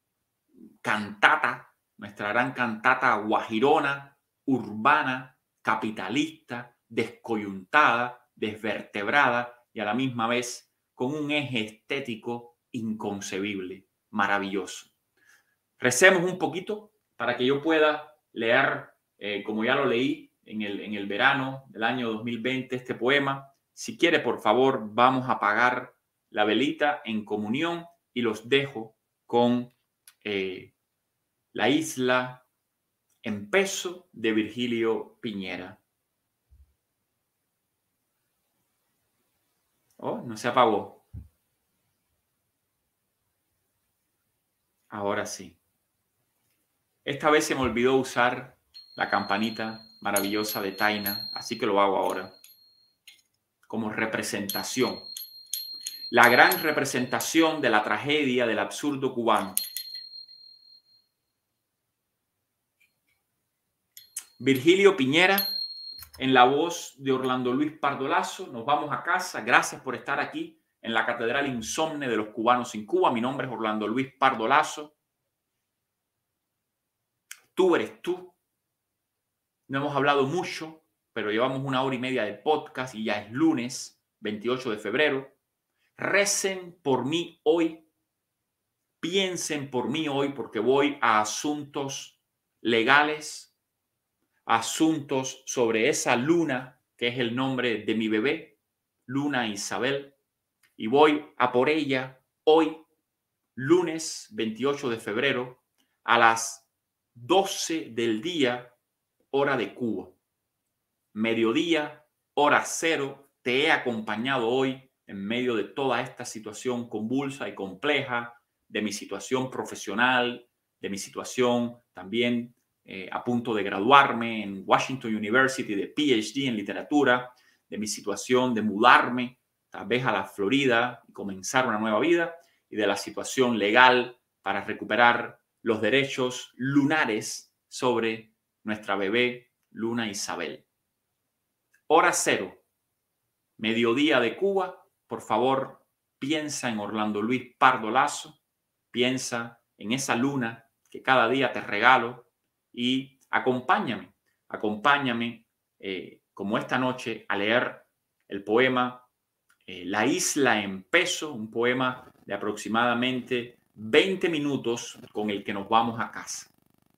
cantata, nuestra gran cantata guajirona, urbana, capitalista, descoyuntada, desvertebrada y a la misma vez con un eje estético inconcebible, maravilloso. Recemos un poquito para que yo pueda leer, eh, como ya lo leí en el, en el verano del año dos mil veinte, este poema. Si quiere, por favor, vamos a apagar la velita en comunión y los dejo con eh, La isla en peso de Virgilio Piñera. Oh, no se apagó. Ahora sí. Esta vez se me olvidó usar la campanita maravillosa de Taina, así que lo hago ahora. Como representación. La gran representación de la tragedia del absurdo cubano. Virgilio Piñera, en la voz de Orlando Luis Pardo Lazo. Nos vamos a casa. Gracias por estar aquí en la Catedral Insomne de los Cubanos en Cuba. Mi nombre es Orlando Luis Pardo Lazo. Tú eres tú. No hemos hablado mucho, pero llevamos una hora y media de podcast y ya es lunes, veintiocho de febrero. Recen por mí hoy piensen por mí hoy porque voy a asuntos legales, asuntos sobre esa Luna, que es el nombre de mi bebé, Luna Isabel, y voy a por ella hoy, lunes veintiocho de febrero, a las doce del día, hora de Cuba. Mediodía, hora cero, te he acompañado hoy en medio de toda esta situación convulsa y compleja, de mi situación profesional, de mi situación también eh, a punto de graduarme en Washington University de P H D en literatura, de mi situación de mudarme tal vez a la Florida y comenzar una nueva vida, y de la situación legal para recuperar los derechos lunares sobre nuestra bebé Luna Isabel. Hora cero, mediodía de Cuba. Por favor, piensa en Orlando Luis Pardo Lazo, piensa en esa luna que cada día te regalo y acompáñame, acompáñame eh, como esta noche a leer el poema eh, La Isla en Peso, un poema de aproximadamente veinte minutos con el que nos vamos a casa.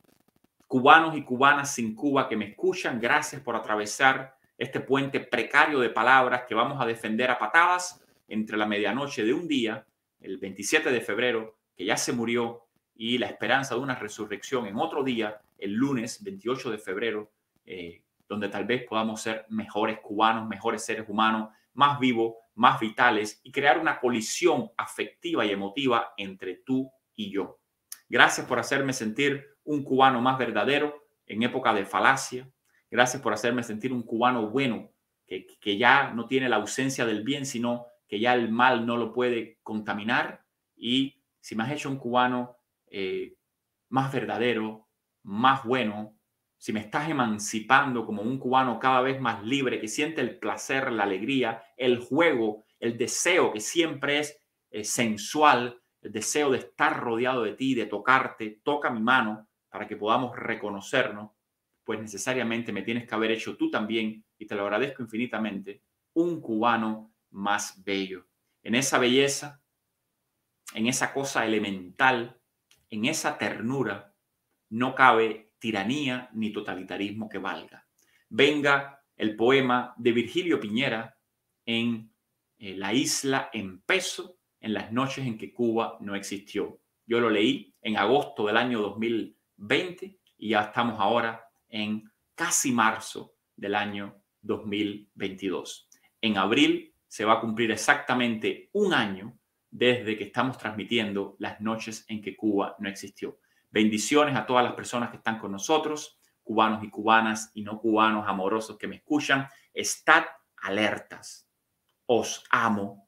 Cubanos y cubanas sin Cuba que me escuchan, gracias por atravesar este puente precario de palabras que vamos a defender a patadas entre la medianoche de un día, el veintisiete de febrero, que ya se murió, y la esperanza de una resurrección en otro día, el lunes veintiocho de febrero, eh, donde tal vez podamos ser mejores cubanos, mejores seres humanos, más vivos, más vitales, y crear una colisión afectiva y emotiva entre tú y yo. Gracias por hacerme sentir un cubano más verdadero en época de falacia. Gracias por hacerme sentir un cubano bueno, que, que ya no tiene la ausencia del bien, sino que ya el mal no lo puede contaminar. Y si me has hecho un cubano eh, más verdadero, más bueno, si me estás emancipando como un cubano cada vez más libre, que siente el placer, la alegría, el juego, el deseo que siempre es eh, sensual, el deseo de estar rodeado de ti, de tocarte, toca mi mano para que podamos reconocernos, pues necesariamente me tienes que haber hecho tú también, y te lo agradezco infinitamente, un cubano más bello. En esa belleza, en esa cosa elemental, en esa ternura, no cabe tiranía ni totalitarismo que valga. Venga el poema de Virgilio Piñera en eh, La Isla en Peso, en las noches en que Cuba no existió. Yo lo leí en agosto del año dos mil veinte y ya estamos ahora en casi marzo del año dos mil veintidós. En abril se va a cumplir exactamente un año desde que estamos transmitiendo las noches en que Cuba no existió. Bendiciones a todas las personas que están con nosotros, cubanos y cubanas y no cubanos amorosos que me escuchan. Estad alertas. Os amo.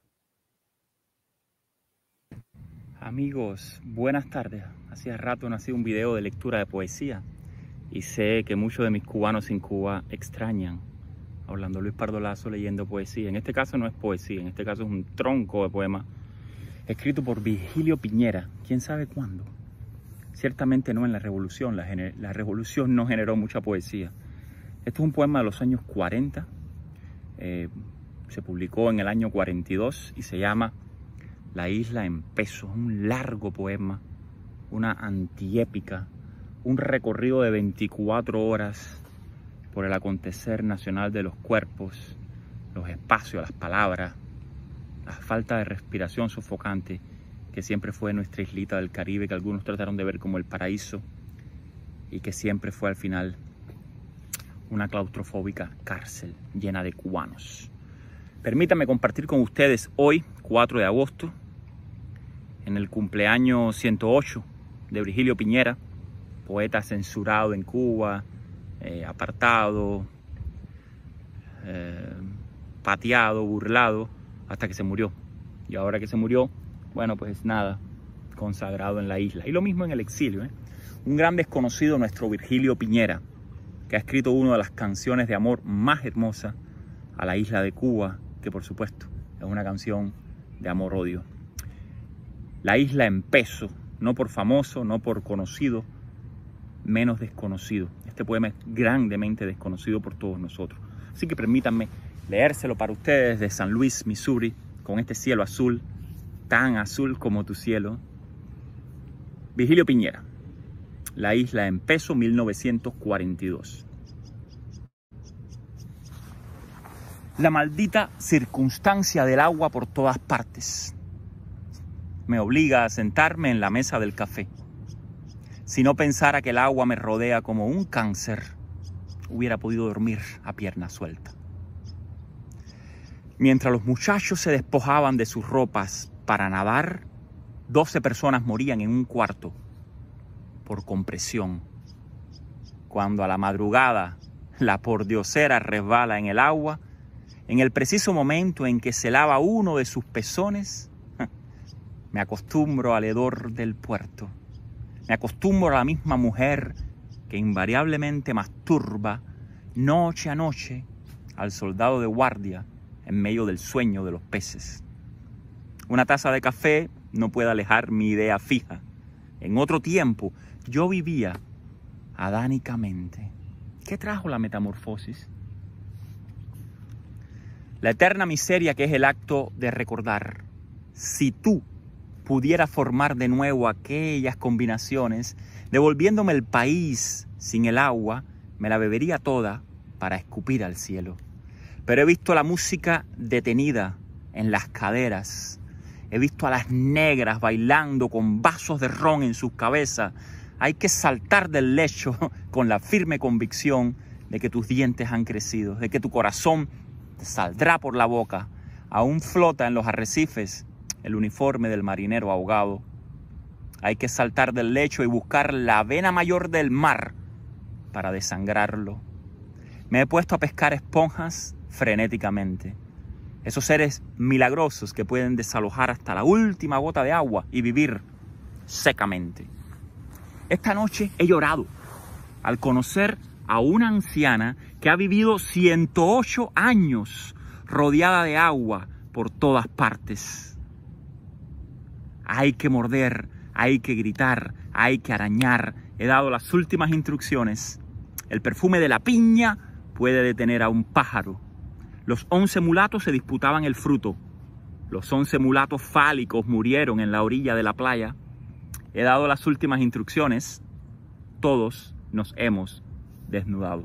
Amigos, buenas tardes. Hacía rato no hacía un video de lectura de poesía y sé que muchos de mis cubanos sin Cuba extrañan a Orlando Luis Pardo Lazo leyendo poesía. En este caso no es poesía, en este caso es un tronco de poema escrito por Virgilio Piñera. ¿Quién sabe cuándo? Ciertamente no en la Revolución. La, la Revolución no generó mucha poesía. Esto es un poema de los años cuarenta. Eh, se publicó en el año cuarenta y dos y se llama La Isla en Peso. Un largo poema, una antiépica, un recorrido de veinticuatro horas por el acontecer nacional de los cuerpos, los espacios, las palabras, la falta de respiración sofocante que siempre fue nuestra islita del Caribe, que algunos trataron de ver como el paraíso y que siempre fue al final una claustrofóbica cárcel llena de cubanos. Permítanme compartir con ustedes hoy, cuatro de agosto, en el cumpleaños ciento ocho de Virgilio Piñera, poeta censurado en Cuba, eh, apartado, eh, pateado, burlado, hasta que se murió. Y ahora que se murió, bueno, pues nada, consagrado en la isla. Y lo mismo en el exilio, ¿eh? Un gran desconocido, nuestro Virgilio Piñera, que ha escrito una de las canciones de amor más hermosas a la isla de Cuba, que por supuesto es una canción de amor-odio. La Isla en Peso, no por famoso, no por conocido, menos desconocido. Este poema es grandemente desconocido por todos nosotros. Así que permítanme leérselo para ustedes de San Luis, Missouri, con este cielo azul, tan azul como tu cielo, Vigilio Piñera, La isla en peso, mil novecientos cuarenta y dos. La maldita circunstancia del agua por todas partes me obliga a sentarme en la mesa del café. Si no pensara que el agua me rodea como un cáncer, hubiera podido dormir a pierna suelta. Mientras los muchachos se despojaban de sus ropas para nadar, doce personas morían en un cuarto por compresión. Cuando a la madrugada la pordiosera resbala en el agua, en el preciso momento en que se lava uno de sus pezones, me acostumbro al hedor del puerto. Me acostumbro a la misma mujer que invariablemente masturba noche a noche al soldado de guardia en medio del sueño de los peces. Una taza de café no puede alejar mi idea fija. En otro tiempo yo vivía adánicamente. ¿Qué trajo la metamorfosis? La eterna miseria que es el acto de recordar. Si tú pudieras formar de nuevo aquellas combinaciones, devolviéndome el país sin el agua, me la bebería toda para escupir al cielo. Pero he visto la música detenida en las caderas. He visto a las negras bailando con vasos de ron en sus cabezas. Hay que saltar del lecho con la firme convicción de que tus dientes han crecido, de que tu corazón te saldrá por la boca. Aún flota en los arrecifes el uniforme del marinero ahogado. Hay que saltar del lecho y buscar la vena mayor del mar para desangrarlo. Me he puesto a pescar esponjas frenéticamente. Esos seres milagrosos que pueden desalojar hasta la última gota de agua y vivir secamente. Esta noche he llorado al conocer a una anciana que ha vivido ciento ocho años rodeada de agua por todas partes. Hay que morder, hay que gritar, hay que arañar. He dado las últimas instrucciones. El perfume de la piña puede detener a un pájaro. Los once mulatos se disputaban el fruto. Los once mulatos fálicos murieron en la orilla de la playa. He dado las últimas instrucciones. Todos nos hemos desnudado.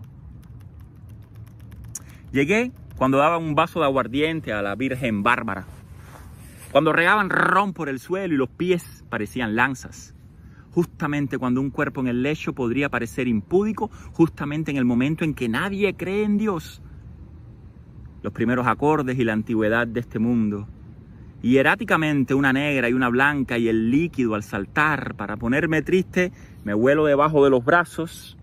Llegué cuando daban un vaso de aguardiente a la Virgen Bárbara. Cuando regaban ron por el suelo y los pies parecían lanzas. Justamente cuando un cuerpo en el lecho podría parecer impúdico, justamente en el momento en que nadie cree en Dios. Los primeros acordes y la antigüedad de este mundo. Y eráticamente una negra y una blanca y el líquido al saltar. Para ponerme triste, me huelo debajo de los brazos.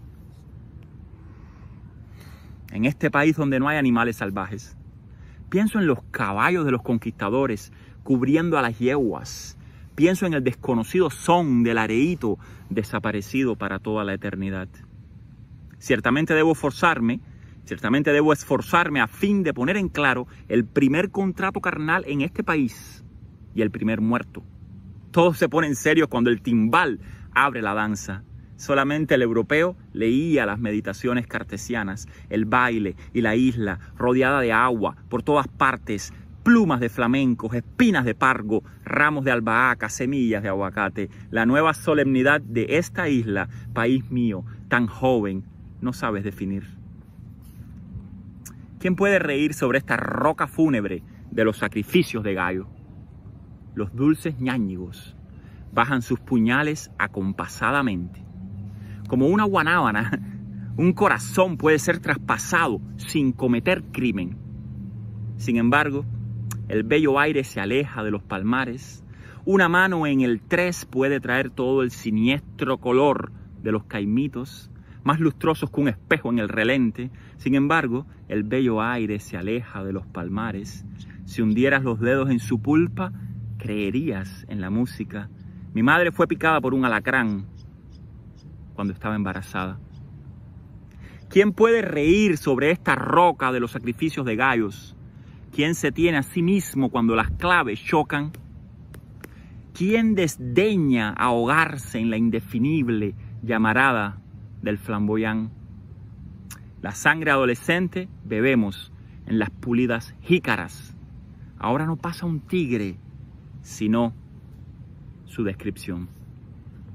En este país donde no hay animales salvajes. Pienso en los caballos de los conquistadores cubriendo a las yeguas. Pienso en el desconocido son del areíto desaparecido para toda la eternidad. Ciertamente debo forzarme, ciertamente debo esforzarme a fin de poner en claro el primer contrato carnal en este país y el primer muerto. Todo se pone en serio cuando el timbal abre la danza. Solamente el europeo leía las meditaciones cartesianas, el baile y la isla rodeada de agua por todas partes, plumas de flamencos, espinas de pargo, ramos de albahaca, semillas de aguacate. La nueva solemnidad de esta isla, país mío, tan joven, no sabes definir. ¿Quién puede reír sobre esta roca fúnebre de los sacrificios de gallo? Los dulces ñáñigos bajan sus puñales acompasadamente. Como una guanábana, un corazón puede ser traspasado sin cometer crimen. Sin embargo, el bello aire se aleja de los palmares. Una mano en el tres puede traer todo el siniestro color de los caimitos, más lustrosos que un espejo en el relente. Sin embargo, el bello aire se aleja de los palmares. Si hundieras los dedos en su pulpa, creerías en la música. Mi madre fue picada por un alacrán cuando estaba embarazada. ¿Quién puede reír sobre esta roca de los sacrificios de gallos? ¿Quién se tiene a sí mismo cuando las claves chocan? ¿Quién desdeña ahogarse en la indefinible llamarada del flamboyán? La sangre adolescente bebemos en las pulidas jícaras. Ahora no pasa un tigre, sino su descripción.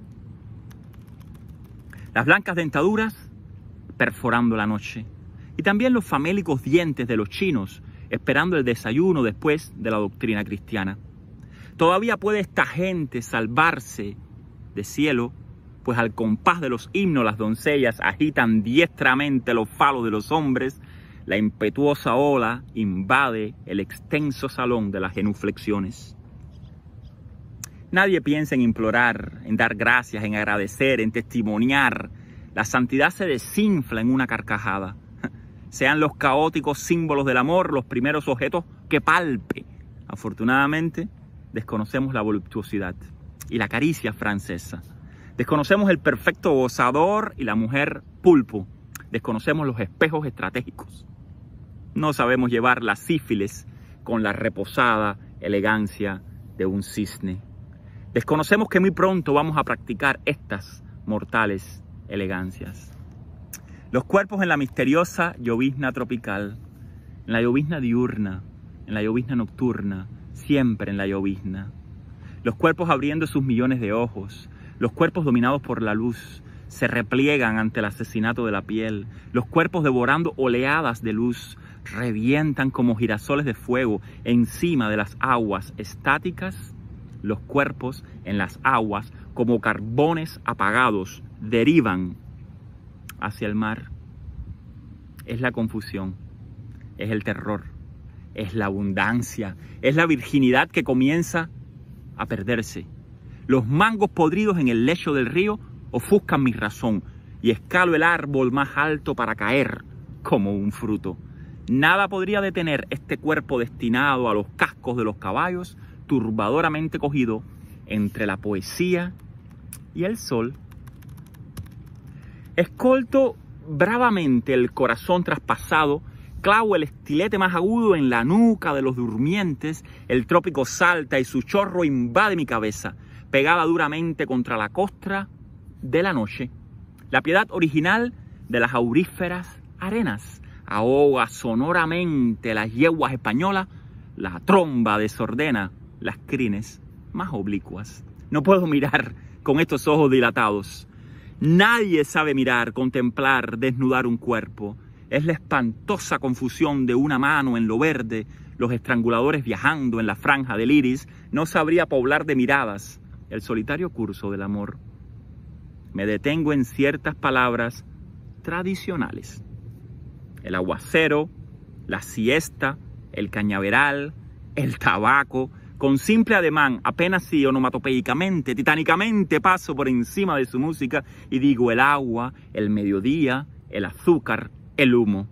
Las blancas dentaduras perforando la noche. Y también los famélicos dientes de los chinos, esperando el desayuno después de la doctrina cristiana. Todavía puede esta gente salvarse de cielo, pues al compás de los himnos las doncellas agitan diestramente los falos de los hombres. La impetuosa ola invade el extenso salón de las genuflexiones. Nadie piensa en implorar, en dar gracias, en agradecer, en testimoniar. La santidad se desinfla en una carcajada. Sean los caóticos símbolos del amor los primeros objetos que palpe. Afortunadamente, desconocemos la voluptuosidad y la caricia francesa. Desconocemos el perfecto gozador y la mujer pulpo. Desconocemos los espejos estratégicos. No sabemos llevar la sífilis con la reposada elegancia de un cisne. Desconocemos que muy pronto vamos a practicar estas mortales elegancias. Los cuerpos en la misteriosa llovizna tropical, en la llovizna diurna, en la llovizna nocturna, siempre en la llovizna. Los cuerpos abriendo sus millones de ojos, los cuerpos dominados por la luz, se repliegan ante el asesinato de la piel. Los cuerpos devorando oleadas de luz, revientan como girasoles de fuego encima de las aguas estáticas. Los cuerpos en las aguas, como carbones apagados, derivan hacia el mar. Es la confusión, es el terror, es la abundancia, es la virginidad que comienza a perderse. Los mangos podridos en el lecho del río ofuscan mi razón y escalo el árbol más alto para caer como un fruto. Nada podría detener este cuerpo destinado a los cascos de los caballos, turbadoramente cogido entre la poesía y el sol. Escolto bravamente el corazón traspasado, clavo el estilete más agudo en la nuca de los durmientes, el trópico salta y su chorro invade mi cabeza, pegada duramente contra la costra de la noche. La piedad original de las auríferas arenas ahoga sonoramente las yeguas españolas, la tromba desordena las crines más oblicuas. No puedo mirar con estos ojos dilatados. Nadie sabe mirar, contemplar, desnudar un cuerpo. Es la espantosa confusión de una mano en lo verde, los estranguladores viajando en la franja del iris. No sabría poblar de miradas el solitario curso del amor. Me detengo en ciertas palabras tradicionales. El aguacero, la siesta, el cañaveral, el tabaco. Con simple ademán, apenas sí onomatopeicamente, titánicamente paso por encima de su música y digo el agua, el mediodía, el azúcar, el humo.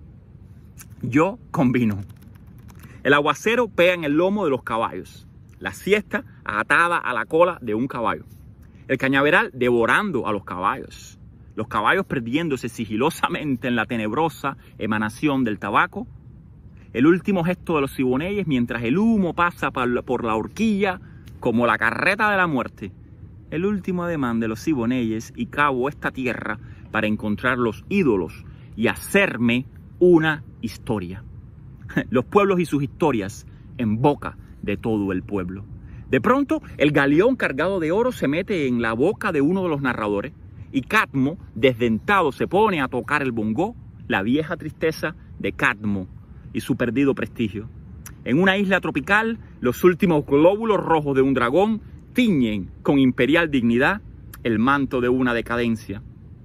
Yo combino. El aguacero pega en el lomo de los caballos. La siesta atada a la cola de un caballo. El cañaveral devorando a los caballos. Los caballos perdiéndose sigilosamente en la tenebrosa emanación del tabaco. El último gesto de los siboneyes mientras el humo pasa por la horquilla como la carreta de la muerte. El último ademán de los siboneyes y cavo esta tierra para encontrar los ídolos y hacerme una historia. Los pueblos y sus historias en boca de todo el pueblo. De pronto, el galeón cargado de oro se mete en la boca de uno de los narradores y Cadmo, desdentado, se pone a tocar el bongó, la vieja tristeza de Cadmo y su perdido prestigio. En una isla tropical, los últimos glóbulos rojos de un dragón tiñen con imperial dignidad el manto de una decadencia.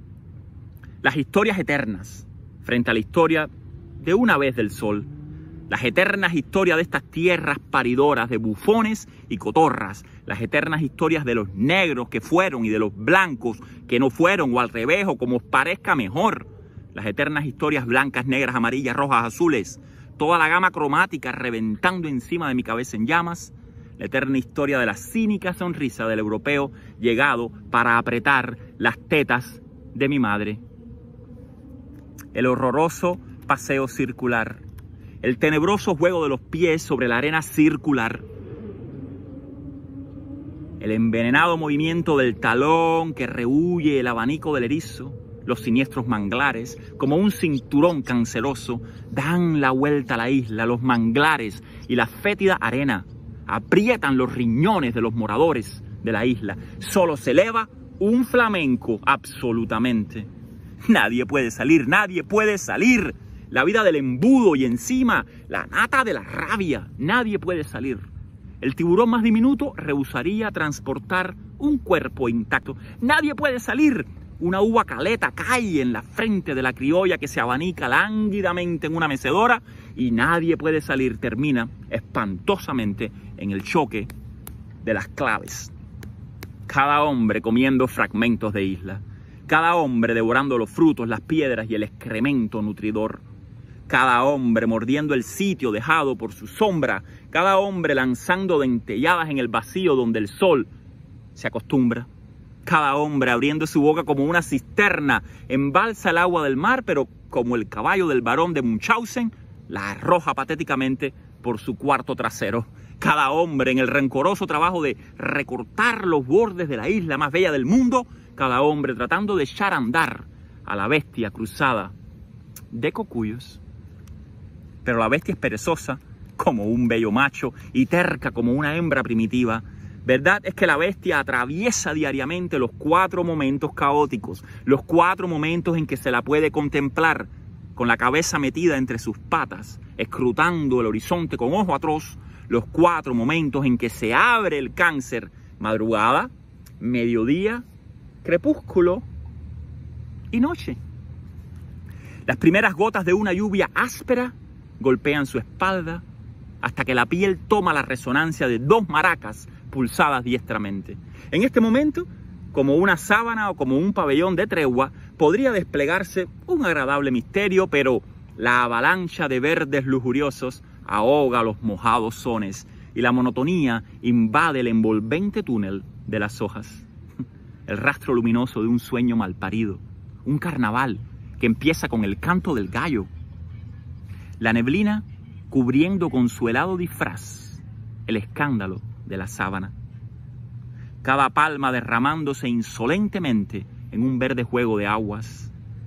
Las historias eternas frente a la historia de una vez del sol. Las eternas historias de estas tierras paridoras de bufones y cotorras. Las eternas historias de los negros que fueron y de los blancos que no fueron, o al revés, o como os parezca mejor. Las eternas historias blancas, negras, amarillas, rojas, azules. Toda la gama cromática reventando encima de mi cabeza en llamas. La eterna historia de la cínica sonrisa del europeo llegado para apretar las tetas de mi madre. El horroroso paseo circular. El tenebroso juego de los pies sobre la arena circular. El envenenado movimiento del talón que rehuye el abanico del erizo. Los siniestros manglares, como un cinturón canceroso, dan la vuelta a la isla. Los manglares y la fétida arena aprietan los riñones de los moradores de la isla. Solo se eleva un flamenco, absolutamente. Nadie puede salir, nadie puede salir. La vida del embudo y encima la nata de la rabia. Nadie puede salir. El tiburón más diminuto rehusaría transportar un cuerpo intacto. Nadie puede salir. Una uva caleta cae en la frente de la criolla que se abanica lánguidamente en una mecedora y nadie puede salir. Termina espantosamente en el choque de las claves. Cada hombre comiendo fragmentos de isla. Cada hombre devorando los frutos, las piedras y el excremento nutridor. Cada hombre mordiendo el sitio dejado por su sombra. Cada hombre lanzando dentelladas en el vacío donde el sol se acostumbra. Cada hombre abriendo su boca como una cisterna, embalsa el agua del mar, pero como el caballo del barón de Munchausen, la arroja patéticamente por su cuarto trasero. Cada hombre en el rencoroso trabajo de recortar los bordes de la isla más bella del mundo, cada hombre tratando de echar a andar a la bestia cruzada de cocuyos. Pero la bestia es perezosa como un bello macho y terca como una hembra primitiva. Verdad es que la bestia atraviesa diariamente los cuatro momentos caóticos, los cuatro momentos en que se la puede contemplar con la cabeza metida entre sus patas, escrutando el horizonte con ojo atroz, los cuatro momentos en que se abre el cáncer: madrugada, mediodía, crepúsculo y noche. Las primeras gotas de una lluvia áspera golpean su espalda hasta que la piel toma la resonancia de dos maracas pulsadas diestramente. En este momento, como una sábana o como un pabellón de tregua, podría desplegarse un agradable misterio, pero la avalancha de verdes lujuriosos ahoga los mojados sones y la monotonía invade el envolvente túnel de las hojas. El rastro luminoso de un sueño malparido, un carnaval que empieza con el canto del gallo. La neblina cubriendo con su helado disfraz el escándalo de la sábana. Cada palma derramándose insolentemente en un verde juego de aguas.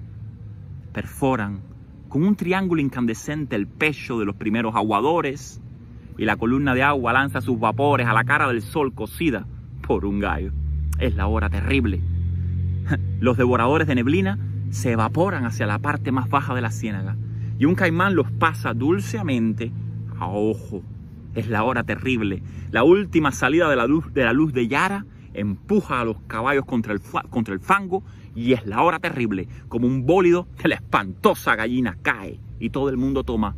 Perforan con un triángulo incandescente el pecho de los primeros aguadores y la columna de agua lanza sus vapores a la cara del sol cocida por un gallo. Es la hora terrible. Los devoradores de neblina se evaporan hacia la parte más baja de la ciénaga y un caimán los pasa dulcemente a ojo. Es la hora terrible. La última salida de la luz de, la luz de Yara empuja a los caballos contra el, contra el fango y es la hora terrible. Como un bólido de la espantosa gallina cae y todo el mundo toma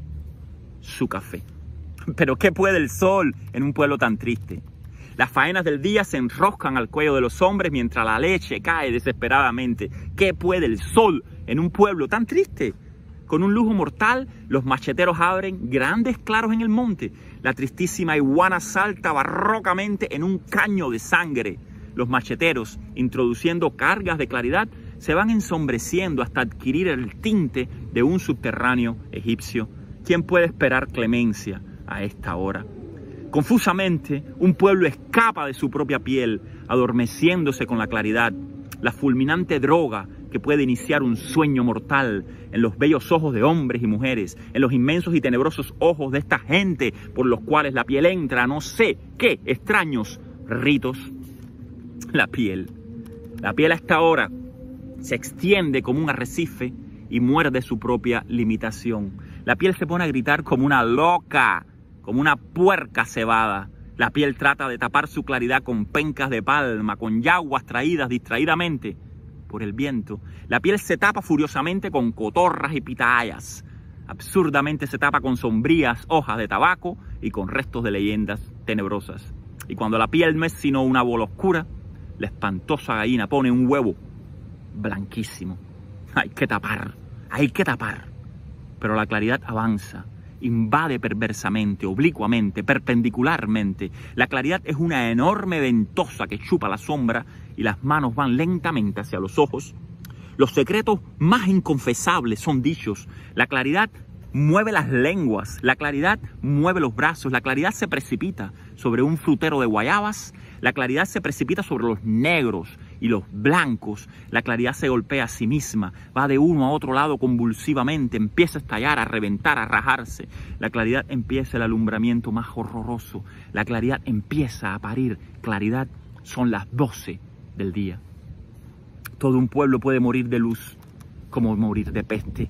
su café. Pero ¿qué puede el sol en un pueblo tan triste? Las faenas del día se enroscan al cuello de los hombres mientras la leche cae desesperadamente. ¿Qué puede el sol en un pueblo tan triste? Con un lujo mortal, los macheteros abren grandes claros en el monte. La tristísima iguana salta barrocamente en un caño de sangre. Los macheteros, introduciendo cargas de claridad, se van ensombreciendo hasta adquirir el tinte de un subterráneo egipcio. ¿Quién puede esperar clemencia a esta hora? Confusamente, un pueblo escapa de su propia piel, adormeciéndose con la claridad, la fulminante droga que puede iniciar un sueño mortal en los bellos ojos de hombres y mujeres, en los inmensos y tenebrosos ojos de esta gente por los cuales la piel entra a no sé qué extraños ritos. La piel, la piel a esta hora se extiende como un arrecife y muerde su propia limitación. La piel se pone a gritar como una loca, como una puerca cebada. La piel trata de tapar su claridad con pencas de palma, con yaguas traídas distraídamente por el viento. La piel se tapa furiosamente con cotorras y pitayas. Absurdamente se tapa con sombrías hojas de tabaco y con restos de leyendas tenebrosas. Y cuando la piel no es sino una bola oscura, la espantosa gallina pone un huevo blanquísimo. Hay que tapar, hay que tapar. Pero la claridad avanza, invade perversamente, oblicuamente, perpendicularmente. La claridad es una enorme ventosa que chupa la sombra y las manos van lentamente hacia los ojos. Los secretos más inconfesables son dichos. La claridad mueve las lenguas, la claridad mueve los brazos, la claridad se precipita sobre un frutero de guayabas, la claridad se precipita sobre los negros y los blancos, la claridad se golpea a sí misma, va de uno a otro lado convulsivamente, empieza a estallar, a reventar, a rajarse. La claridad empieza el alumbramiento más horroroso, la claridad empieza a parir. Claridad son las doce del día. Todo un pueblo puede morir de luz, como morir de peste.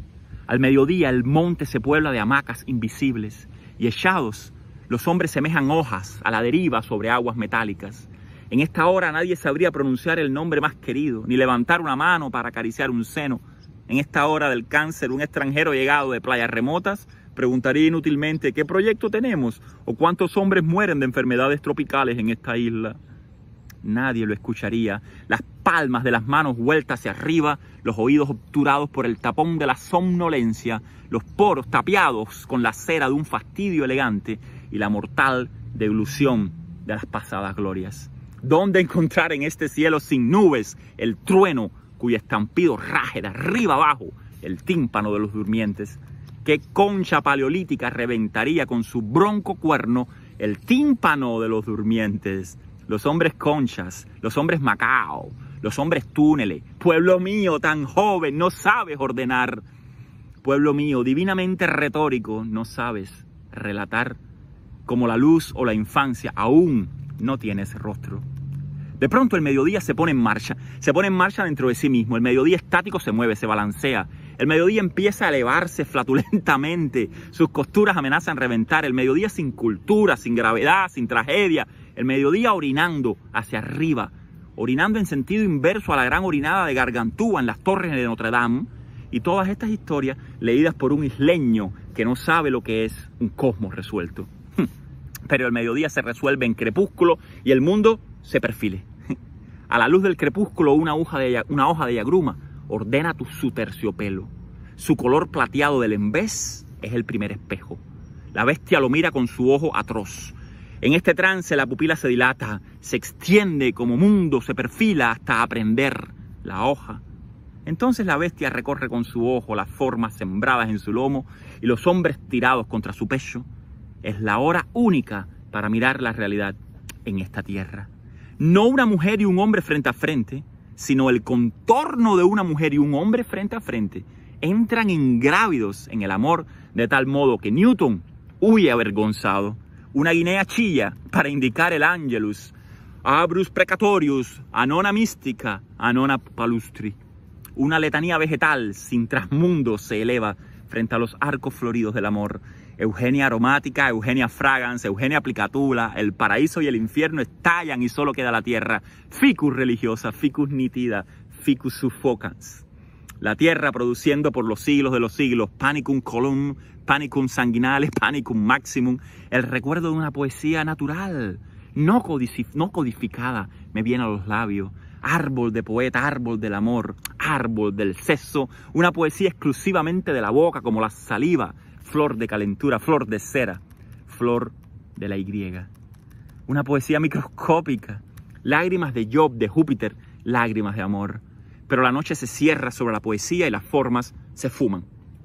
Al mediodía el monte se puebla de hamacas invisibles y echados los hombres semejan hojas a la deriva sobre aguas metálicas. En esta hora nadie sabría pronunciar el nombre más querido, ni levantar una mano para acariciar un seno. En esta hora del cáncer, un extranjero llegado de playas remotas preguntaría inútilmente qué proyecto tenemos o cuántos hombres mueren de enfermedades tropicales en esta isla. Nadie lo escucharía. Las palmas de las manos vueltas hacia arriba, los oídos obturados por el tapón de la somnolencia, los poros tapiados con la cera de un fastidio elegante y la mortal delusión de las pasadas glorias. ¿Dónde encontrar en este cielo sin nubes el trueno cuyo estampido raje de arriba abajo el tímpano de los durmientes? ¿Qué concha paleolítica reventaría con su bronco cuerno el tímpano de los durmientes? Los hombres conchas, los hombres Macao, los hombres túneles. Pueblo mío tan joven, no sabes ordenar. Pueblo mío divinamente retórico, no sabes relatar. Como la luz o la infancia, aún no tienes rostro. De pronto el mediodía se pone en marcha, se pone en marcha dentro de sí mismo. El mediodía estático se mueve, se balancea. El mediodía empieza a elevarse flatulentamente. Sus costuras amenazan reventar. El mediodía sin cultura, sin gravedad, sin tragedia. El mediodía orinando hacia arriba, orinando en sentido inverso a la gran orinada de Gargantúa en las torres de Notre Dame. Y todas estas historias leídas por un isleño que no sabe lo que es un cosmos resuelto. Pero el mediodía se resuelve en crepúsculo y el mundo se perfile. A la luz del crepúsculo una hoja de, una hoja de yagruma ordena tu, su terciopelo. Su color plateado del embés es el primer espejo. La bestia lo mira con su ojo atroz. En este trance la pupila se dilata, se extiende como mundo, se perfila hasta aprender la hoja. Entonces la bestia recorre con su ojo las formas sembradas en su lomo y los hombres tirados contra su pecho. Es la hora única para mirar la realidad en esta tierra. No una mujer y un hombre frente a frente, sino el contorno de una mujer y un hombre frente a frente. Entran ingrávidos en el amor de tal modo que Newton huye avergonzado. Una guinea chilla para indicar el Angelus. Abrus precatorius, anona mística, anona palustri. Una letanía vegetal sin trasmundo se eleva frente a los arcos floridos del amor. Eugenia aromática, Eugenia fragans, Eugenia aplicatula, el paraíso y el infierno estallan y solo queda la tierra. Ficus religiosa, ficus nitida, ficus suffocans. La tierra produciendo por los siglos de los siglos, panicum colum, panicum sanguinales, panicum maximum, el recuerdo de una poesía natural, no, codici- no codificada, me viene a los labios. Árbol de poeta, árbol del amor, árbol del sexo, una poesía exclusivamente de la boca como la saliva, flor de calentura, flor de cera, flor de la Y. Una poesía microscópica, lágrimas de Job, de Júpiter, lágrimas de amor. Pero la noche se cierra sobre la poesía y las formas se fuman.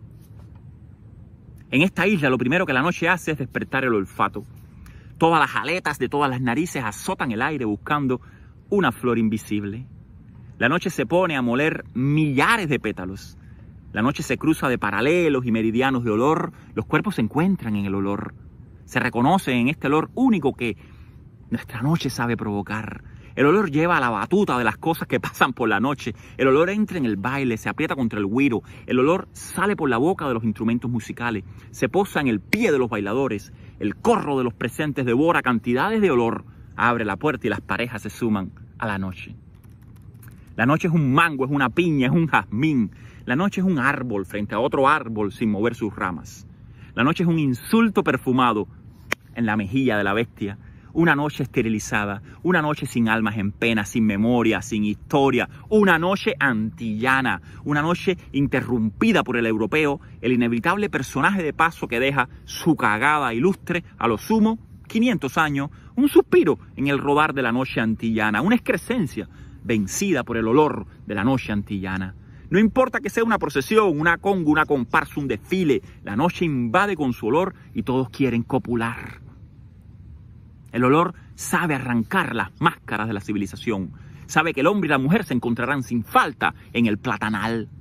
En esta isla lo primero que la noche hace es despertar el olfato. Todas las aletas de todas las narices azotan el aire buscando una flor invisible. La noche se pone a moler millares de pétalos. La noche se cruza de paralelos y meridianos de olor. Los cuerpos se encuentran en el olor. Se reconocen en este olor único que nuestra noche sabe provocar. El olor lleva a la batuta de las cosas que pasan por la noche. El olor entra en el baile, se aprieta contra el güiro. El olor sale por la boca de los instrumentos musicales. Se posa en el pie de los bailadores. El corro de los presentes devora cantidades de olor. Abre la puerta y las parejas se suman a la noche. La noche es un mango, es una piña, es un jazmín. La noche es un árbol frente a otro árbol sin mover sus ramas. La noche es un insulto perfumado en la mejilla de la bestia. Una noche esterilizada, una noche sin almas en pena, sin memoria, sin historia. Una noche antillana, una noche interrumpida por el europeo, el inevitable personaje de paso que deja su cagada ilustre a lo sumo quinientos años, un suspiro en el rodar de la noche antillana, una excrescencia vencida por el olor de la noche antillana. No importa que sea una procesión, una conga, una comparsa, un desfile, la noche invade con su olor y todos quieren copular. El olor sabe arrancar las máscaras de la civilización, sabe que el hombre y la mujer se encontrarán sin falta en el platanal.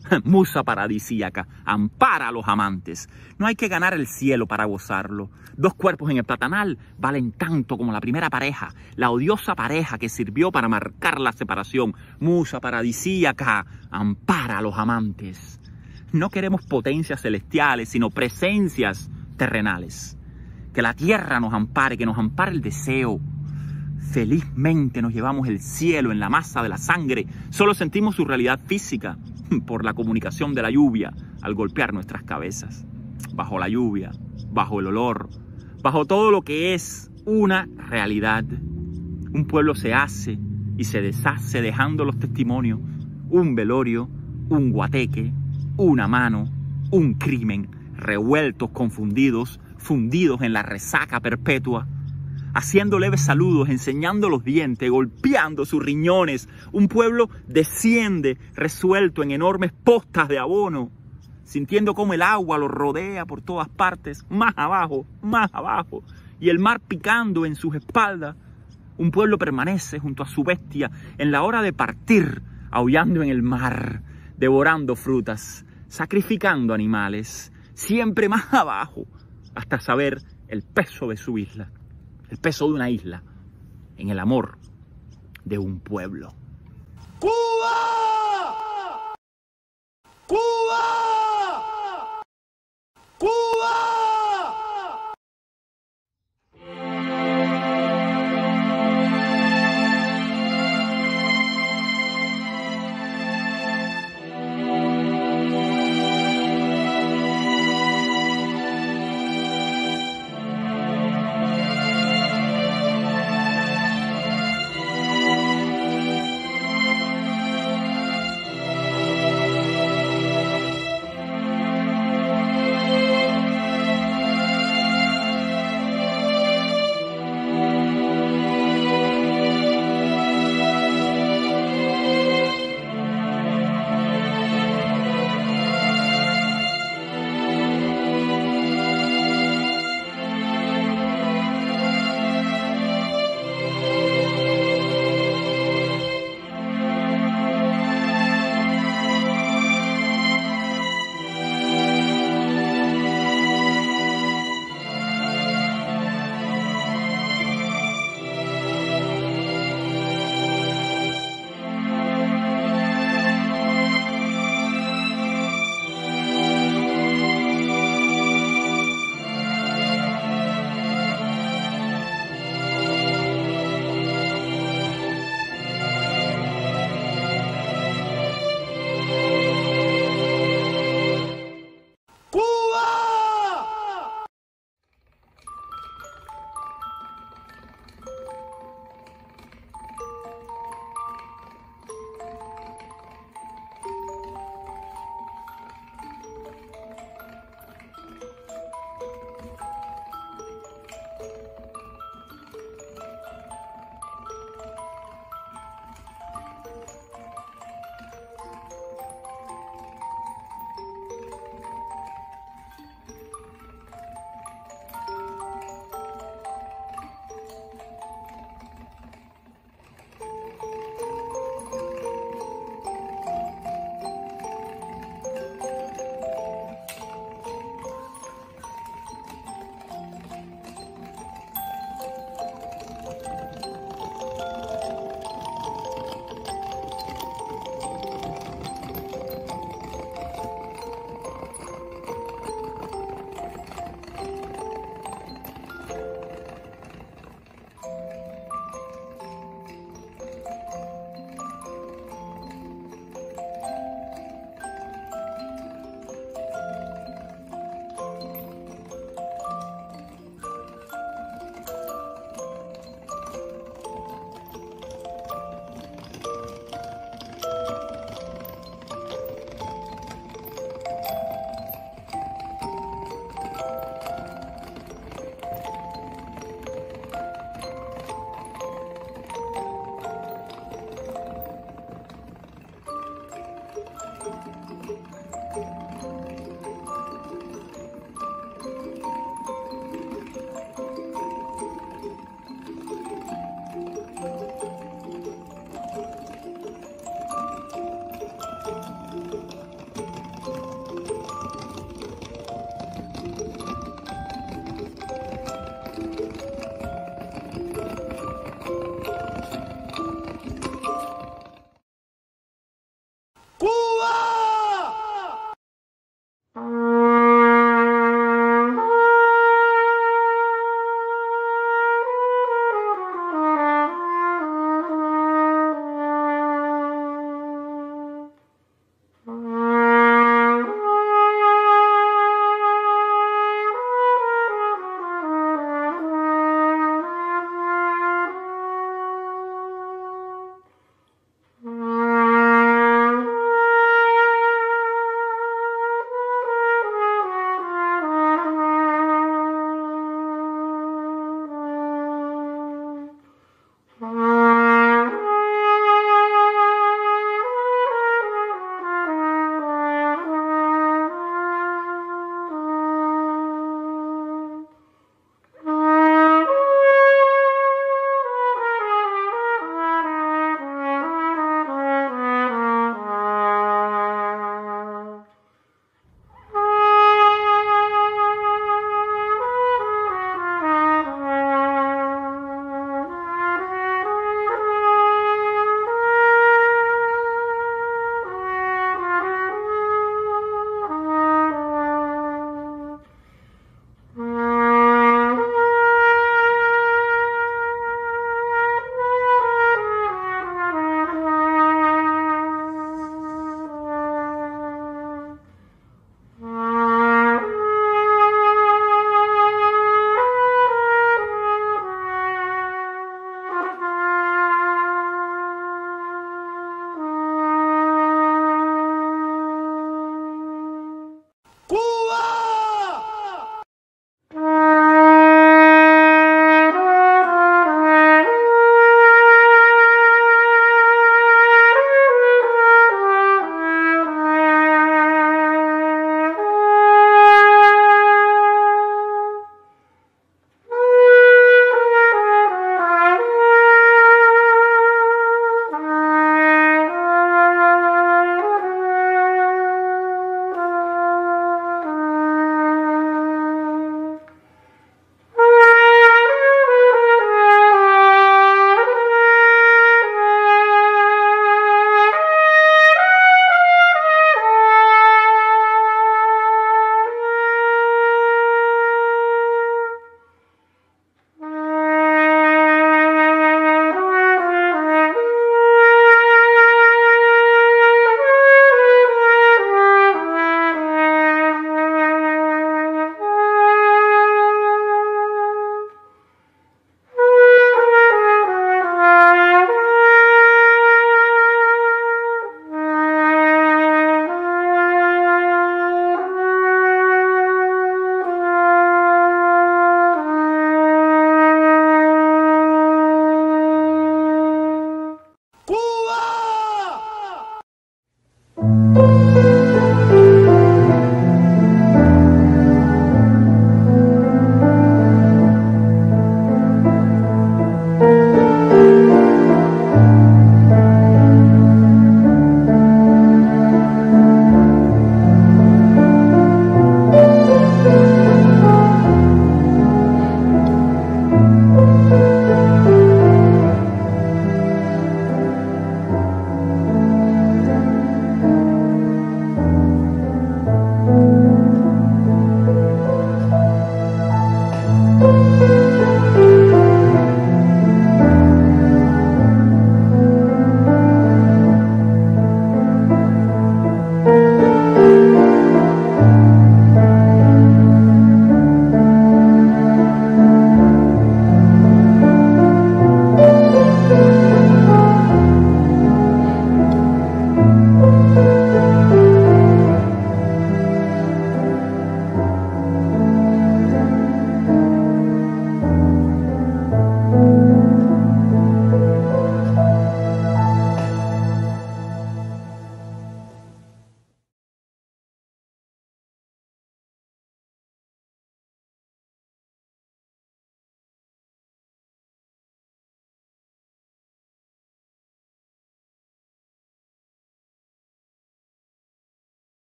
Musa paradisíaca, ampara a los amantes. No hay que ganar el cielo para gozarlo. Dos cuerpos en el platanal valen tanto como la primera pareja, la odiosa pareja que sirvió para marcar la separación. Musa paradisíaca, ampara a los amantes. No queremos potencias celestiales, sino presencias terrenales. Que la tierra nos ampare, que nos ampare el deseo. Felizmente nos llevamos el cielo en la masa de la sangre. Solo sentimos su realidad física por la comunicación de la lluvia al golpear nuestras cabezas. Bajo la lluvia, bajo el olor, bajo todo lo que es una realidad. Un pueblo se hace y se deshace dejando los testimonios. Un velorio, un guateque, una mano, un crimen, revueltos, confundidos, fundidos en la resaca perpetua, haciendo leves saludos, enseñando los dientes, golpeando sus riñones. Un pueblo desciende resuelto en enormes postas de abono, sintiendo cómo el agua lo rodea por todas partes, más abajo, más abajo, y el mar picando en sus espaldas. Un pueblo permanece junto a su bestia en la hora de partir, aullando en el mar, devorando frutas, sacrificando animales, siempre más abajo, hasta saber el peso de su isla, el peso de una isla, en el amor de un pueblo. ¡Cuba!